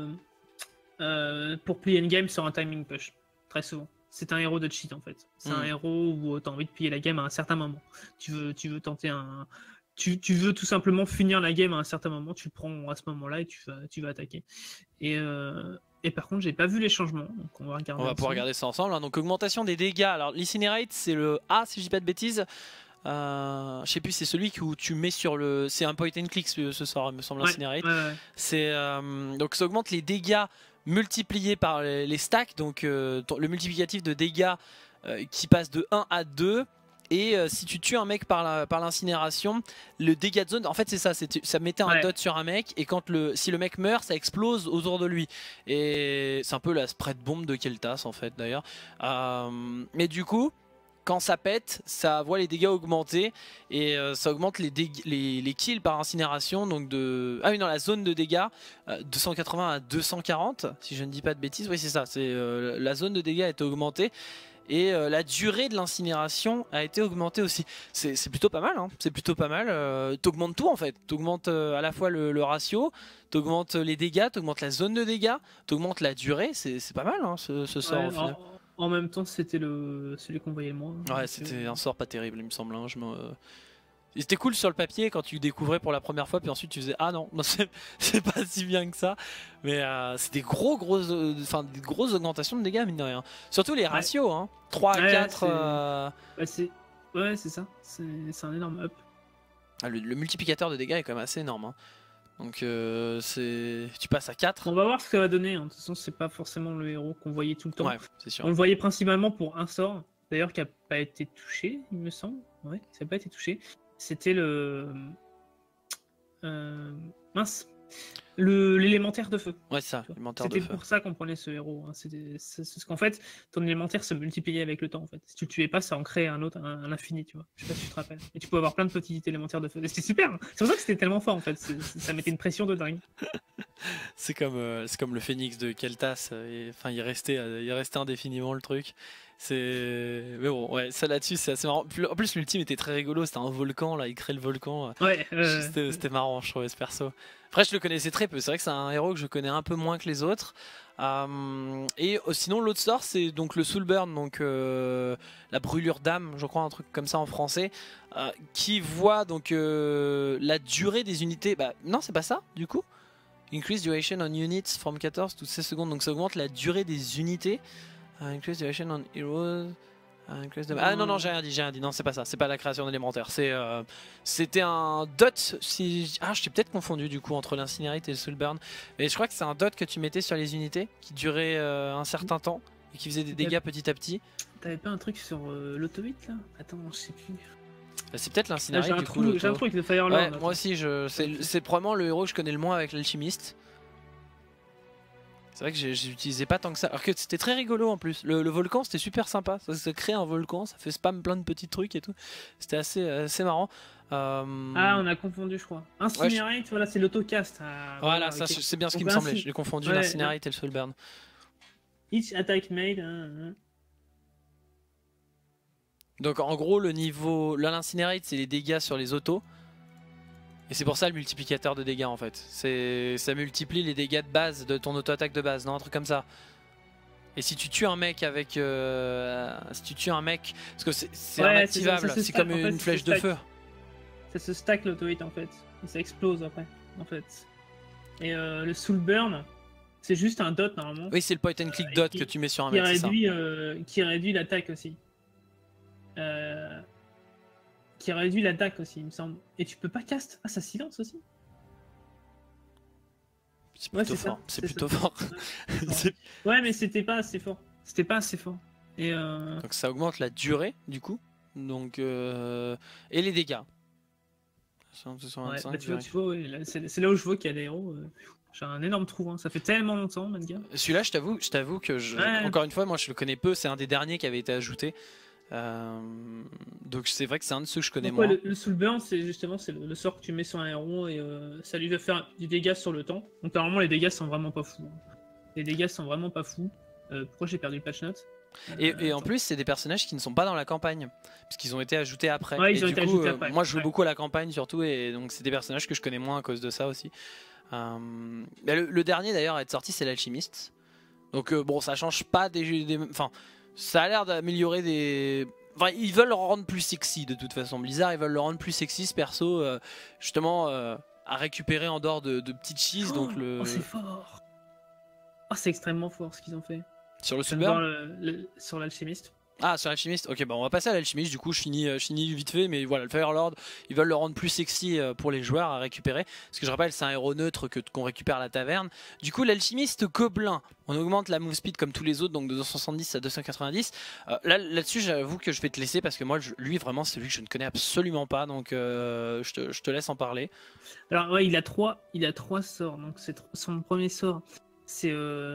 pour plier une game sur un timing push, très souvent. C'est un héros de cheat en fait. C'est un héros où tu as envie de plier la game à un certain moment. Tu veux tenter tu veux tout simplement finir la game à un certain moment, tu le prends à ce moment-là et tu vas attaquer. Et par contre, j'ai pas vu les changements, donc on va pouvoir regarder ça ensemble. Hein. Donc augmentation des dégâts. Alors l'Incinerate, c'est le A si je dis pas de bêtises. Je sais plus, c'est celui où tu mets sur le. C'est un point and click ce sort, il me semble, Incinerate. Ouais. C'est donc ça augmente les dégâts multiplié par les stacks, donc le multiplicatif de dégâts qui passe de 1 à 2. Et si tu tues un mec par l'incinération, le dégât de zone, en fait c'est ça, ça mettait un dot sur un mec, et si le mec meurt, ça explose autour de lui. Et c'est un peu la spread bomb de Keltas en fait d'ailleurs. Mais du coup, quand ça pète, ça voit les dégâts augmenter, et ça augmente les kills par incinération, donc dans la zone de dégâts, 280 à 240, si je ne dis pas de bêtises. Oui, c'est ça, la zone de dégâts a été augmentée, et la durée de l'incinération a été augmentée aussi. C'est plutôt pas mal, hein. C'est plutôt pas mal. T'augmentes tout en fait, t'augmentes à la fois le ratio, t'augmentes les dégâts, t'augmentes la zone de dégâts, t'augmentes la durée, c'est pas mal, hein, ce sort au final. En même temps, c'était celui qu'on voyait le moins. Ouais, c'était un sort pas terrible, il me semble. Hein. C'était cool sur le papier quand tu découvrais pour la première fois, puis ensuite tu faisais ah non c'est pas si bien que ça. Mais c'est des grosses augmentations de dégâts, mine de rien. Surtout les ratios, hein. 3 à 4. Ouais, c'est ça. C'est un énorme up. Le multiplicateur de dégâts est quand même assez énorme. Hein. Donc tu passes à 4. On va voir ce que ça va donner. Hein. De toute façon, c'est pas forcément le héros qu'on voyait tout le temps. Ouais, c'est sûr. On le voyait principalement pour un sort, d'ailleurs qui a pas été touché, il me semble. Ouais, ça n'a pas été touché. C'était le l'élémentaire de feu. Ouais, c'est ça, l'élémentaire de feu. C'était pour ça qu'on prenait ce héros. Hein. C'est ce qu'en fait, ton élémentaire se multipliait avec le temps. En fait. Si tu le tuais pas, ça en créait un autre, un infini, tu vois. Je sais pas si tu te rappelles. Et tu pouvais avoir plein de petits élémentaires de feu. C'était super. Hein. C'est pour ça que c'était tellement fort en fait. Ça mettait une pression de dingue. C'est comme le phénix de Keltas. Enfin, il restait indéfiniment le truc. Mais bon, ouais, ça là-dessus, c'est assez marrant. En plus, l'ultime était très rigolo. C'était un volcan, là, il crée le volcan. Ouais. C'était marrant, je trouvais, ce perso. Après, je le connaissais très peu. C'est vrai que c'est un héros que je connais un peu moins que les autres. Et sinon, l'autre sort, c'est donc le Soulburn, donc la brûlure d'âme, je crois, un truc comme ça en français, qui voit donc la durée des unités. Bah, non, c'est pas ça, du coup. Increase duration on units from 14 to 16 secondes. Donc ça augmente la durée des unités. Increase duration on heroes. Ah non, j'ai rien dit. Non, c'est pas ça. C'est pas la création d'élémentaire. C'était un dot. Je t'ai peut-être confondu du coup entre l'incinerate et le soulburn. Mais je crois que c'est un dot que tu mettais sur les unités qui durait un certain temps et qui faisait des dégâts petit à petit. T'avais pas un truc sur l'auto-hit là? Attends, je sais plus. C'est peut-être l'incinerate du coup. J'ai un truc de Firelord. Ouais, moi aussi, c'est probablement le héros que je connais le moins avec l'alchimiste. C'est vrai que j'utilisais pas tant que ça. Alors que c'était très rigolo en plus. Le volcan, c'était super sympa. Ça crée un volcan, ça fait spam plein de petits trucs et tout. C'était assez marrant. Ah, on a confondu, je crois. Incinerate, voilà, c'est l'autocast. Voilà, ça c'est bien ce qui me semblait. J'ai confondu l'incinerate et le soulburn. Each attack made. Donc en gros, le niveau. L'incinerate, c'est les dégâts sur les autos. Et c'est pour ça le multiplicateur de dégâts en fait. Ça multiplie les dégâts de base de ton auto-attaque de base, non, un truc comme ça. Et si tu tues un mec avec. Si tu tues un mec. Parce que c'est inactivable, c'est comme une flèche de feu. Ça se stack l'auto-hit en fait. Et ça explose après, en fait. Et le soul burn, c'est juste un dot normalement. Oui, c'est le point and click dot que tu mets sur un mec. Qui réduit l'attaque aussi. Qui réduit l'attaque aussi, il me semble. Et tu peux pas cast. Ah, ça silence aussi. C'est plutôt fort. C'est plutôt fort. Ouais, mais c'était pas assez fort. C'était pas assez fort. Et donc ça augmente la durée du coup. Donc et les dégâts. Ouais, bah tu vois ouais, c'est là où je vois qu'il y a des héros. J'ai un énorme trou, hein. Ça fait tellement longtemps, man gars. Celui-là, je t'avoue que encore une fois, moi je le connais peu. C'est un des derniers qui avait été ajouté. Donc c'est vrai que c'est un de ceux que je connais moins. Le soul burn, c'est justement le sort que tu mets sur un héros et ça lui va faire du dégât sur le temps. Donc normalement les dégâts sont vraiment pas fous. Les dégâts sont vraiment pas fous. Pourquoi j'ai perdu le patch note? Et en plus c'est des personnages qui ne sont pas dans la campagne puisqu'ils ont été ajoutés après. Ouais, et ils ont été ajoutés après. Moi je joue beaucoup à la campagne surtout et donc c'est des personnages que je connais moins à cause de ça aussi. Le dernier d'ailleurs à être sorti c'est l'alchimiste. Donc bon ça change pas enfin ça a l'air d'améliorer des... Enfin, ils veulent le rendre plus sexy de toute façon. Blizzard, ils veulent le rendre plus sexy ce perso, justement à récupérer en dehors de petites cheese. Donc Oh, c'est fort. Oh, c'est extrêmement fort ce qu'ils ont fait. Sur le super sur l'alchimiste. Ah, sur l'alchimiste. Ok, bah on va passer à l'alchimiste. Du coup, je finis vite fait, mais voilà, le Firelord, ils veulent le rendre plus sexy pour les joueurs à récupérer. Parce que je rappelle, c'est un héros neutre qu'on récupère à la taverne. Du coup, l'alchimiste gobelin, on augmente la move speed comme tous les autres, donc de 270 à 290. Là-dessus, j'avoue que je vais te laisser parce que moi, lui, vraiment, c'est celui que je ne connais absolument pas, donc je te laisse en parler. Alors, ouais, il a trois sorts. Donc, c'est son premier sort, c'est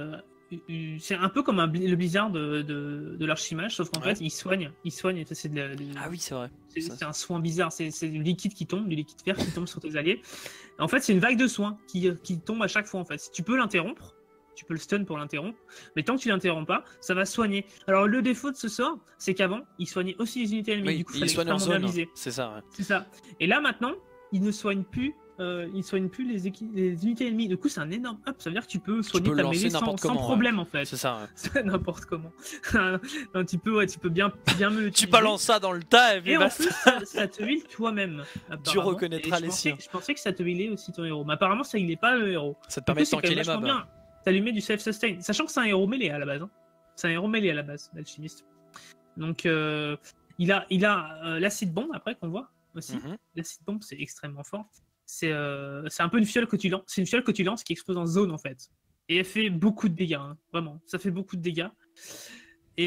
un peu comme le blizzard de l'archimage, sauf qu'en fait il soigne. Ah oui, c'est vrai. C'est un soin bizarre, c'est du liquide qui tombe, du liquide vert qui tombe sur tes alliés. En fait, c'est une vague de soins qui tombe à chaque fois. En fait, si tu peux l'interrompre, tu peux le stun pour l'interrompre, mais tant que tu l'interromps pas, ça va soigner. Alors le défaut de ce sort, c'est qu'avant, il soignait aussi les unités ennemies. Oui, du coup, il soigne en zone. C'est ça. Ouais. C'est ça. Et là maintenant, il ne soigne plus. Il soigne plus les unités ennemies. Du coup, c'est un énorme up. Ça veut dire que tu peux soigner ta mêlée sans problème en fait. C'est ça. Ouais. N'importe comment. Non, tu peux bien me. Tu balances ça dans le tas et en plus, ça te heal toi-même. Tu reconnaîtras les siens. Je pensais que ça te healait aussi ton héros. Mais apparemment, ça healait pas le héros. Ça te permet de tanker les mobs. Ça lui met du self-sustain. Sachant que c'est un héros mêlé à la base. Hein. C'est un héros mêlé à la base, l'alchimiste. Donc, il a l'acide bombe après qu'on voit aussi. L'acide bombe, c'est extrêmement fort. C'est un peu une fiole que tu lances. C'est une fiole que tu lances qui explose en zone en fait. Et elle fait beaucoup de dégâts, hein. Vraiment. Ça fait beaucoup de dégâts. Et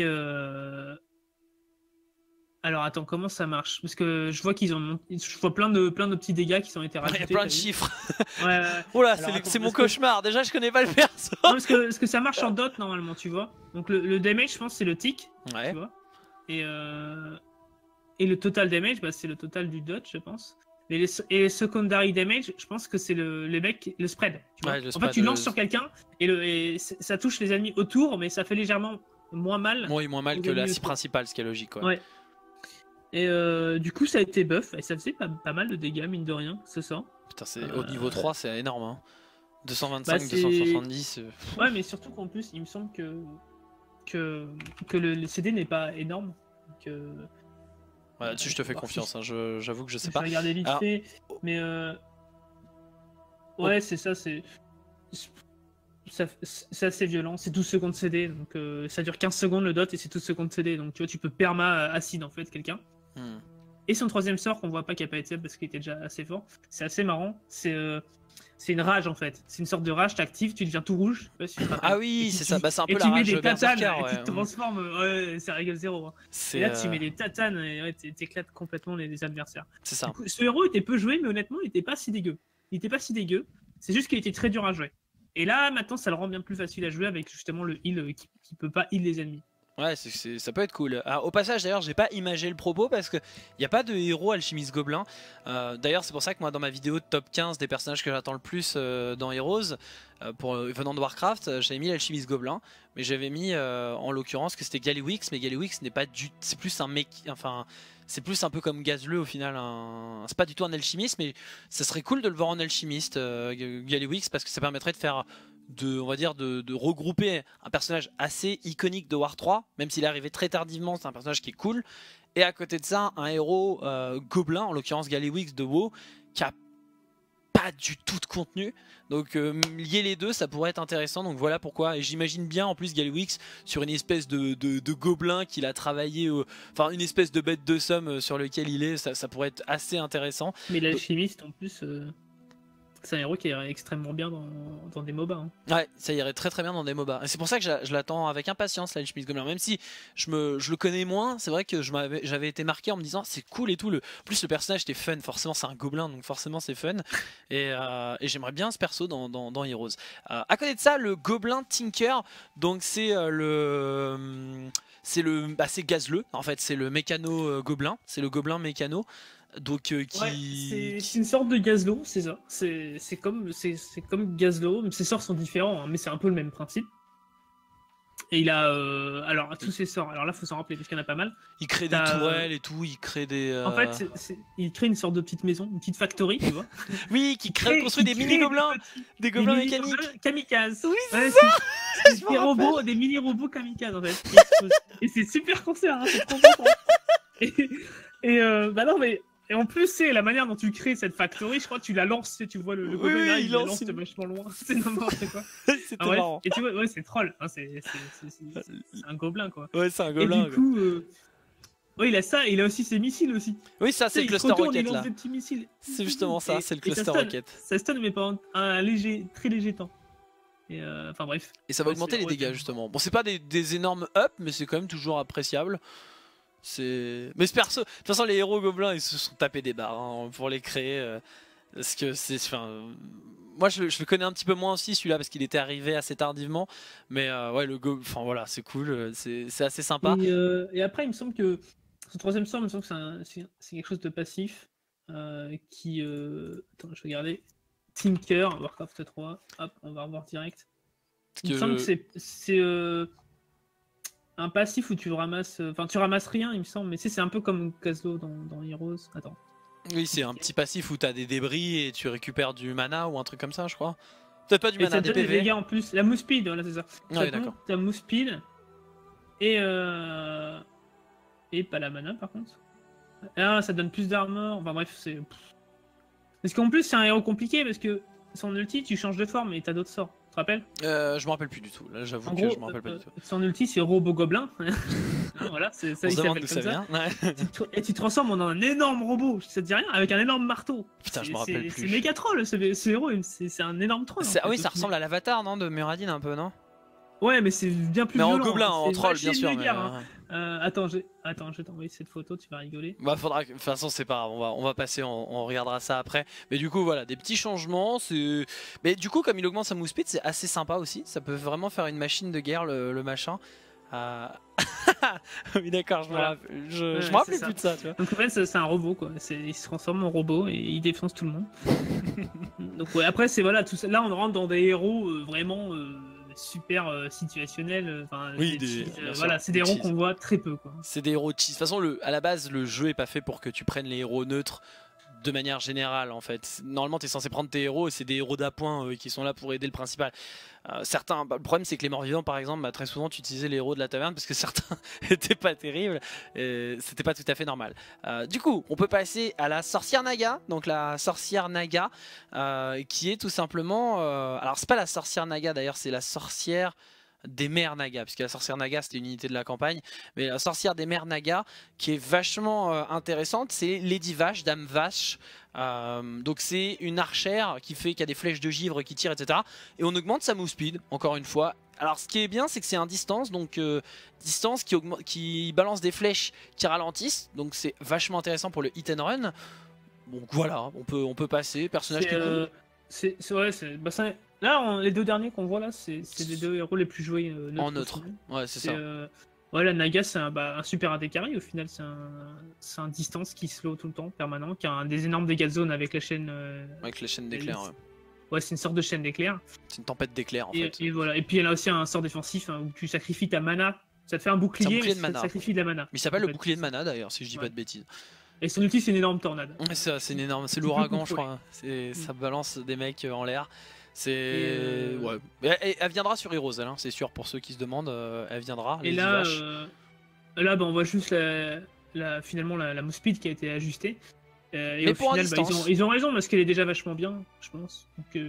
alors attends, comment ça marche? Parce que je vois je vois plein de petits dégâts qui ont été rajoutés. Il y a plein de chiffres. Ouais. Oula, c'est mon cauchemar. Déjà, je connais pas le perso. Non, parce que ça marche en dot normalement, tu vois. Donc le damage, je pense, c'est le tick. Ouais. Tu vois. Et le total damage, bah, c'est le total du dot, je pense. Et les secondary damage, je pense que c'est le spread. Tu vois. Ouais, en fait, tu lances sur quelqu'un et ça touche les ennemis autour, mais ça fait légèrement moins mal. Moins mal que la scie principale, ce qui est logique. Ouais. Et du coup, ça a été buff et ça faisait pas mal de dégâts, mine de rien, ce sort. Putain, au niveau 3, c'est énorme. Hein. 225, 270. Ouais, mais surtout qu'en plus, il me semble que le CD n'est pas énorme. Ouais, là-dessus, je te fais confiance. Hein. J'avoue que je sais pas. Je vais regarder vite fait, mais ouais, c'est ça, c'est assez violent. C'est 12 secondes CD, donc ça dure 15 secondes le dot et c'est 12 secondes CD. Donc tu vois, tu peux perma acide en fait quelqu'un. Et son troisième sort qu'on voit pas qui a pas été parce qu'il était déjà assez fort. C'est assez marrant. C'est une rage en fait. C'est une sorte de rage, t'actives, tu deviens tout rouge. Ah oui, c'est ça. Bah, c'est un peu la rage. Et tu mets des tatanes, ouais. tu te transformes. Ouais, c'est règle 0. Hein. Et là, tu mets des tatanes et ouais, t'éclates complètement les adversaires. C'est ça. Coup, ce héros était peu joué, mais honnêtement, il était pas si dégueu. C'est juste qu'il était très dur à jouer. Et là, maintenant, ça le rend bien plus facile à jouer avec justement le heal qui peut pas heal les ennemis. Ouais, ça peut être cool. Alors, au passage, d'ailleurs, j'ai pas imagé le propos parce qu'il n'y a pas de héros alchimiste gobelin. D'ailleurs, c'est pour ça que moi, dans ma vidéo de top 15 des personnages que j'attends le plus dans Heroes, venant de Warcraft, j'avais mis l'alchimiste gobelin, mais j'avais mis en l'occurrence que c'était Gallywix, mais Gallywix n'est pas du. C'est plus un mec. Enfin. C'est plus un peu comme Gazleux au final, c'est pas du tout un alchimiste, mais ça serait cool de le voir en alchimiste, Gallywix, parce que ça permettrait de faire, on va dire, de regrouper un personnage assez iconique de War 3, même s'il est arrivé très tardivement, c'est un personnage qui est cool, et à côté de ça, un héros gobelin, en l'occurrence Gallywix de WoW, qui a pas du tout de contenu, donc lier les deux ça pourrait être intéressant, donc voilà pourquoi. Et j'imagine bien en plus Gallywix sur une espèce de gobelin qu'il a travaillé, enfin une espèce de bête de somme sur lequel il est, ça pourrait être assez intéressant. Mais l'alchimiste en plus c'est un héros qui irait extrêmement bien dans des MOBA. Hein. Ouais, ça irait très très bien dans des MOBA. Et c'est pour ça que je l'attends avec impatience, l'Alchemist Gobelin. Même si je le connais moins, c'est vrai que j'avais été marqué en me disant c'est cool et tout. Plus le personnage était fun, forcément c'est un gobelin, donc forcément c'est fun. Et j'aimerais bien ce perso dans Heroes. À côté de ça, le gobelin Tinker, donc c'est c'est Gazleux, en fait, c'est le mécano gobelin, c'est le gobelin mécano. Donc c'est une sorte de Gazlo, c'est ça. C'est comme Gazlo, ses sorts sont différents, hein, mais c'est un peu le même principe. Et il a alors tous ses sorts. Alors là, faut s'en rappeler parce qu'il y en a pas mal. Il crée des tourelles et tout. Il crée des. En fait, il crée une sorte de petite maison, une petite factory, tu vois. Oui, construit des mini gobelins, des gobelins mécaniques. Kamikazes. Oui, ouais, c'est des robots, des mini robots kamikazes en fait. Et c'est super concept, hein, c'est trop bon. Bah non mais. Et en plus, c'est la manière dont tu crées cette factory, je crois que tu la lances, tu vois le gobelin là, il lance vachement loin, c'est n'importe quoi. C'était marrant. Et tu vois, ouais, c'est troll, hein, c'est un gobelin quoi. Ouais, c'est un gobelin. Et du coup, ouais, il a ça, et il a aussi ses missiles aussi. Oui, ça c'est le cluster rocket là. C'est justement ça, c'est le cluster rocket. Ça stun, mais pendant un très léger temps. Et enfin bref. Et ça va augmenter les dégâts justement. Bon, c'est pas des énormes ups, mais c'est quand même toujours appréciable. Mais ce perso, de toute façon les héros gobelins ils se sont tapés des barres hein, pour les créer parce que c'est, moi je le connais un petit peu moins aussi celui-là parce qu'il était arrivé assez tardivement, mais ouais enfin voilà c'est cool, c'est assez sympa. Et après il me semble que ce troisième sort, il me semble que c'est quelque chose de passif qui attends je vais regarder Tinker Warcraft 3, hop on va revoir direct. Il me semble que c'est un passif où tu ramasses. Enfin, tu ramasses rien, il me semble, mais c'est un peu comme Gazlo dans Heroes. Attends. Oui, c'est un petit passif où t'as des débris et tu récupères du mana ou un truc comme ça, je crois. Peut-être pas du mana, des PV. Des dégâts en plus. La move speed, voilà, c'est ça. Ouais, d'accord. Ta move speed et pas la mana par contre. Ah, ça donne plus d'armor. Enfin bref, c'est. Parce qu'en plus, c'est un héros compliqué parce que son ulti, tu changes de forme et t'as d'autres sorts. Tu te rappelles? Je me rappelle plus du tout. Là, j'avoue que je me rappelle pas du tout. Son ulti, c'est Robo Gobelin. Voilà, ça, il s'appelle comme ça. Et tu te transformes en un énorme robot, ça te dit rien, avec un énorme marteau. Putain, je me rappelle plus. C'est méga troll, ce héros, c'est un énorme troll. Ah oui, ça ressemble à l'avatar, non, de Muradin un peu, non? Ouais, mais c'est bien plus violent. Mais en gobelin, en troll, bien sûr. Mais... attends, je vais t'envoyer cette photo, tu vas rigoler. Bah, faudra. De toute façon, c'est pas grave, on va passer, on regardera ça après. Mais du coup, voilà, des petits changements. Mais du coup, comme il augmente sa move speed, c'est assez sympa aussi. Ça peut vraiment faire une machine de guerre, le machin. Oui, d'accord, je me rappelle plus de ça, tu vois. Donc, en fait, c'est un robot, quoi. Il se transforme en robot et il défonce tout le monde. Donc, ouais, après, c'est voilà, tout ça. Là, on rentre dans des héros vraiment. Super situationnel, voilà, c'est des héros qu'on voit très peu quoi. C'est des héros cheese. De toute façon, à la base, le jeu est pas fait pour que tu prennes les héros neutres de manière générale en fait. Normalement, tu es censé prendre tes héros et c'est des héros d'appoint qui sont là pour aider le principal. Certains, le problème c'est que les morts vivants par exemple, très souvent tu utilisais les héros de la taverne parce que certains étaient pas terribles et c'était pas tout à fait normal. Du coup, on peut passer à la sorcière Naga. Donc la sorcière Naga qui est tout simplement... alors c'est pas la sorcière Naga d'ailleurs, c'est la sorcière des mers Naga, puisque la sorcière Naga c'était une unité de la campagne, mais la sorcière des mers Naga qui est vachement intéressante, c'est Lady Vache, Dame Vache. Donc c'est une archère qui a des flèches de givre qui tirent, etc. Et on augmente sa move speed, encore une fois. Alors ce qui est bien, c'est que c'est un distance, donc distance qui balance des flèches qui ralentissent, donc c'est vachement intéressant pour le hit and run. Donc voilà, on peut passer, personnage qui est cool. Là, les deux derniers qu'on voit là, c'est les deux héros les plus joués en neutre. Ouais, c'est ça. Ouais, la Naga, c'est un super AD carry au final. C'est un distance qui slow tout le temps, permanent, qui a des énormes dégâts de zone avec la chaîne. Avec la chaîne d'éclair. Ouais, c'est une sorte de chaîne d'éclair. C'est une tempête d'éclair en fait. Et voilà. Et puis elle a aussi un sort défensif où tu sacrifies ta mana. Ça te fait un bouclier, mais ça te sacrifie de la mana. Mais il s'appelle le bouclier de mana d'ailleurs, si je dis pas de bêtises. Et son ulti, c'est une énorme tornade. C'est une énorme, c'est l'ouragan, je crois. Ça balance des mecs en l'air. Ouais. Et elle viendra sur Heroes, elle, hein, c'est sûr, pour ceux qui se demandent, elle viendra. Et là, on voit juste finalement la move speed qui a été ajustée. Et au final, ils ont raison parce qu'elle est déjà vachement bien, je pense. Donc,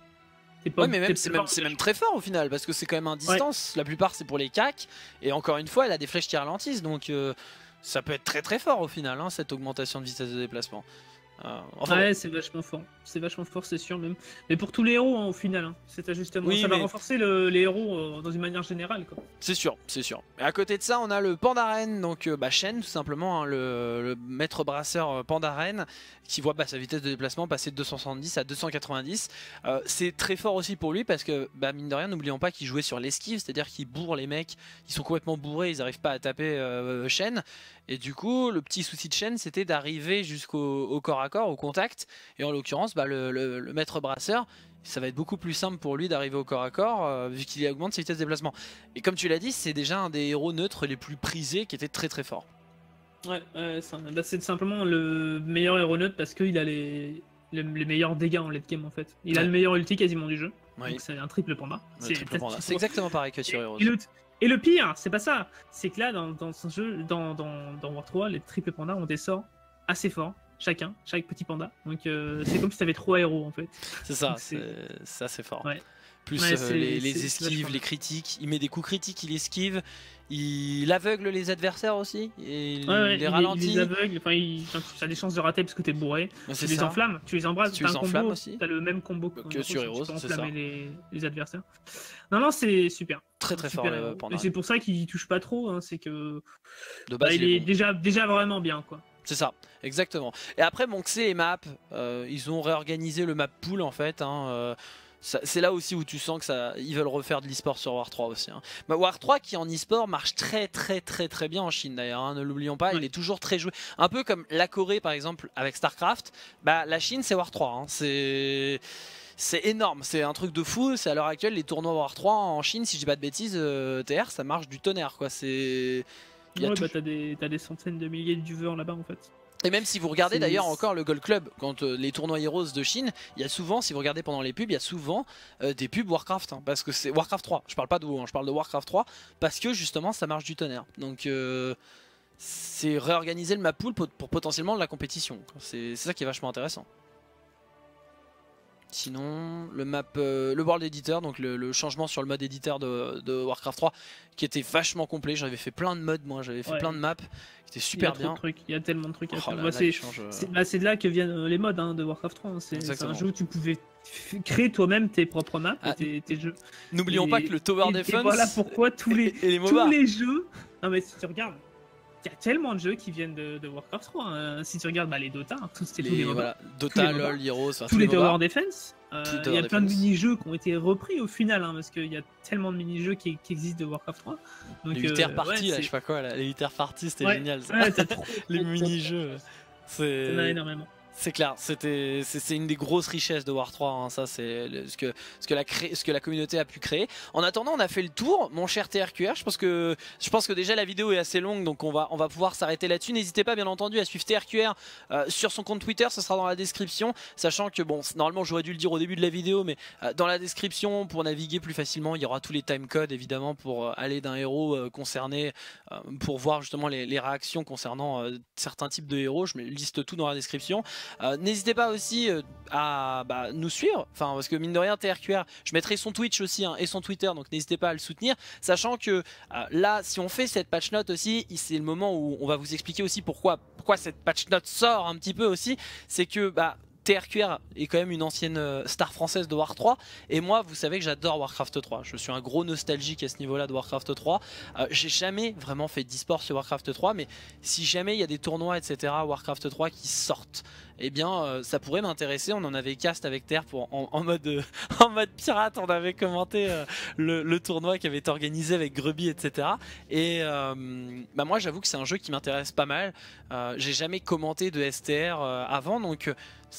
mais c'est même très fort au final parce que c'est quand même un distance. La plupart c'est pour les cacs et encore une fois elle a des flèches qui ralentissent donc ça peut être très très fort au final hein, cette augmentation de vitesse de déplacement. Ouais, c'est vachement fort. C'est vachement fort, c'est sûr même. Mais pour tous les héros hein, au final, hein, cet ajustement, ça va renforcer les héros dans une manière générale. C'est sûr, c'est sûr. Et à côté de ça, on a le Pandaren, donc Shen tout simplement, hein, le maître brasseur Pandaren, qui voit sa vitesse de déplacement passer de 270 à 290. C'est très fort aussi pour lui parce que mine de rien, n'oublions pas qu'il jouait sur l'esquive, c'est-à-dire qu'il bourre les mecs, ils sont complètement bourrés, ils n'arrivent pas à taper Shen. Et du coup, le petit souci de Shen, c'était d'arriver jusqu'au corps à corps, au contact. Et en l'occurrence, le maître brasseur, ça va être beaucoup plus simple pour lui d'arriver au corps à corps, vu qu'il augmente ses vitesses de déplacement. Et comme tu l'as dit, c'est déjà un des héros neutres les plus prisés, qui était très très fort. Ouais, c'est simplement le meilleur héros neutre parce qu'il a les meilleurs dégâts en late game en fait. Il a le meilleur ulti quasiment du jeu. Ouais. Donc c'est un triple panda. C'est exactement pareil que sur Heroes. Et le pire, c'est pas ça, c'est que là, dans ce jeu, dans War 3, les triple pandas ont des sorts assez forts, chaque petit panda. Donc c'est comme si t'avais 3 héros en fait. C'est ça, c'est assez fort. Ouais. Plus les esquives, les critiques, il met des coups critiques, il esquive, il aveugle les adversaires aussi, et il les ralentit. Il les aveugle, tu as des chances de rater parce que t'es bourré. Tu les enflammes, tu les embrasses, tu as un combo aussi. T'as le même combo que sur Heroes, c'est ça. Les adversaires. Non, c'est super. Très très fort le Pandaren. Et c'est pour ça qu'il touche pas trop, hein, c'est que de base, il est déjà vraiment bien quoi. C'est ça, exactement. Et après Monxé et Map, ils ont réorganisé le map pool en fait. Hein, c'est là aussi où tu sens que ils veulent refaire de l'e-sport sur War 3 aussi. Hein. War 3 qui en e-sport marche très très très très bien en Chine d'ailleurs, hein, ne l'oublions pas, il est toujours très joué. Un peu comme la Corée par exemple avec StarCraft, la Chine c'est War 3. Hein. C'est énorme, c'est un truc de fou. C'est à l'heure actuelle les tournois War 3 en Chine, si je dis pas de bêtises, TR ça marche du tonnerre quoi. T'as des centaines de milliers de viewers là-bas en fait. Et même si vous regardez d'ailleurs encore le Gold Club, quand les tournois Heroes de Chine, il y a souvent, si vous regardez pendant les pubs, il y a souvent des pubs Warcraft, hein, parce que c'est Warcraft 3, je parle pas de WoW, hein, je parle de Warcraft 3, parce que justement ça marche du tonnerre. Donc c'est réorganiser le map pool pour potentiellement de la compétition, c'est ça qui est vachement intéressant. Sinon, le World Editor, donc le changement sur le mode éditeur de Warcraft 3, qui était vachement complet. J'avais fait plein de modes, moi, j'avais fait plein de maps, qui étaient super bien. Il y a tellement de trucs à faire. C'est de là que viennent les modes de Warcraft 3. Hein. C'est un jeu où tu pouvais créer toi-même tes propres maps, tes jeux. N'oublions pas que le Tower Defense. Et voilà pourquoi tous les jeux. Non, mais si tu regardes. Il y a tellement de jeux qui viennent de Warcraft 3. Hein. Si tu regardes les Dota, tous les MOBA, Dota, LoL, Heroes, tous les Tower Defense. Il y a plein de mini-jeux qui ont été repris au final, hein, parce qu'il y a tellement de mini-jeux qui existent de Warcraft 3. Donc, les 8 parties, je sais pas quoi, les 8 parties, c'était génial. Ça. Ouais, les mini-jeux, t'en as énormément. C'est clair, c'est une des grosses richesses de War 3, hein, ça c'est ce que la communauté a pu créer. En attendant, on a fait le tour, mon cher TRQR, je pense que déjà la vidéo est assez longue, donc on va pouvoir s'arrêter là-dessus. N'hésitez pas bien entendu à suivre TRQR sur son compte Twitter, ce sera dans la description, sachant que bon, normalement j'aurais dû le dire au début de la vidéo, mais dans la description, pour naviguer plus facilement, il y aura tous les timecodes évidemment pour aller d'un héros concerné, pour voir justement les réactions concernant certains types de héros, je liste tout dans la description. N'hésitez pas aussi à nous suivre, parce que mine de rien TRQR, je mettrai son Twitch aussi et son Twitter, donc n'hésitez pas à le soutenir, sachant que là si on fait cette patch note aussi, c'est le moment où on va vous expliquer aussi pourquoi cette patch note sort un petit peu aussi, c'est que TRQR est quand même une ancienne star française de War 3 et moi vous savez que j'adore Warcraft 3, je suis un gros nostalgique à ce niveau là de Warcraft 3. J'ai jamais vraiment fait d'e-sport sur Warcraft 3, mais si jamais il y a des tournois etc Warcraft 3 qui sortent, eh bien ça pourrait m'intéresser. On en avait cast avec Terre pour, en mode pirate, on avait commenté le tournoi qui avait été organisé avec Grubby etc. Et bah moi j'avoue que c'est un jeu qui m'intéresse pas mal. J'ai jamais commenté de STR avant, donc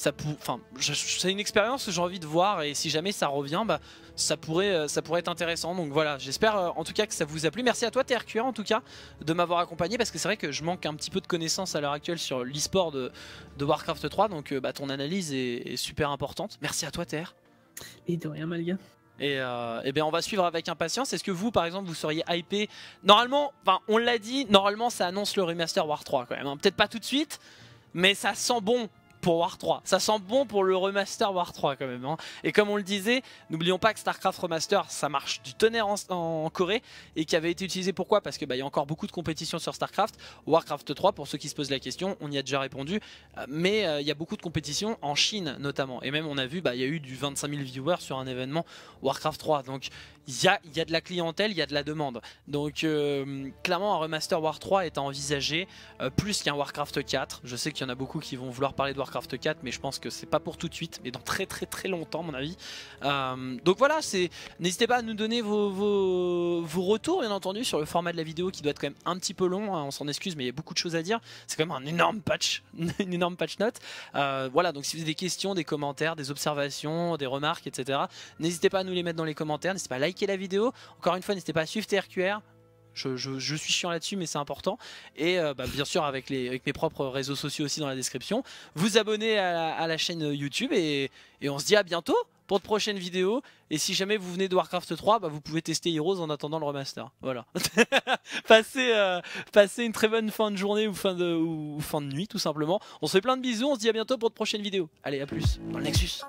c'est une expérience que j'ai envie de voir, et si jamais ça revient, bah, ça pourrait être intéressant. Donc voilà, j'espère en tout cas que ça vous a plu. Merci à toi TRQR en tout cas de m'avoir accompagné, parce que c'est vrai que je manque un petit peu de connaissances à l'heure actuelle sur l'e-sport de Warcraft 3, donc bah, ton analyse est super importante. Merci à toi TR. Et de rien Malga. Et bien on va suivre avec impatience. Est-ce que vous par exemple vous seriez hypé? Normalement, enfin on l'a dit, normalement ça annonce le remaster War 3 quand même, hein. Peut-être pas tout de suite, mais ça sent bon pour War 3, ça sent bon pour le remaster War 3 quand même, hein. Et comme on le disait, n'oublions pas que StarCraft Remaster ça marche du tonnerre en Corée, et qui avait été utilisé pourquoi? Parce que bah, y a encore beaucoup de compétitions sur StarCraft. Warcraft 3, pour ceux qui se posent la question, on y a déjà répondu, mais il y a beaucoup de compétitions en Chine notamment, et même on a vu, bah, y a eu du 25 000 viewers sur un événement Warcraft 3, donc il y a de la clientèle, il y a de la demande. Donc clairement un remaster War 3 est à envisager, plus qu'un Warcraft 4. Je sais qu'il y en a beaucoup qui vont vouloir parler de Warcraft 4, mais je pense que c'est pas pour tout de suite, mais dans très longtemps à mon avis. Donc voilà, n'hésitez pas à nous donner vos retours bien entendu sur le format de la vidéo qui doit être quand même un petit peu long, hein, on s'en excuse, mais il y a beaucoup de choses à dire. C'est quand même un énorme patch, une énorme patch note. Voilà, donc si vous avez des questions, des commentaires, des observations, des remarques, etc., n'hésitez pas à nous les mettre dans les commentaires, n'hésitez pas à liker la vidéo. Encore une fois, n'hésitez pas à suivre TRQR. Je suis chiant là-dessus, mais c'est important. Et bah, bien sûr avec mes propres réseaux sociaux aussi dans la description. Vous abonner à la chaîne YouTube, et on se dit à bientôt pour de prochaines vidéos. Et si jamais vous venez de Warcraft 3, bah, vous pouvez tester Heroes en attendant le remaster. Voilà. Passez une très bonne fin de journée ou fin de nuit tout simplement. On se fait plein de bisous, on se dit à bientôt pour de prochaines vidéos. Allez, à plus dans le Nexus.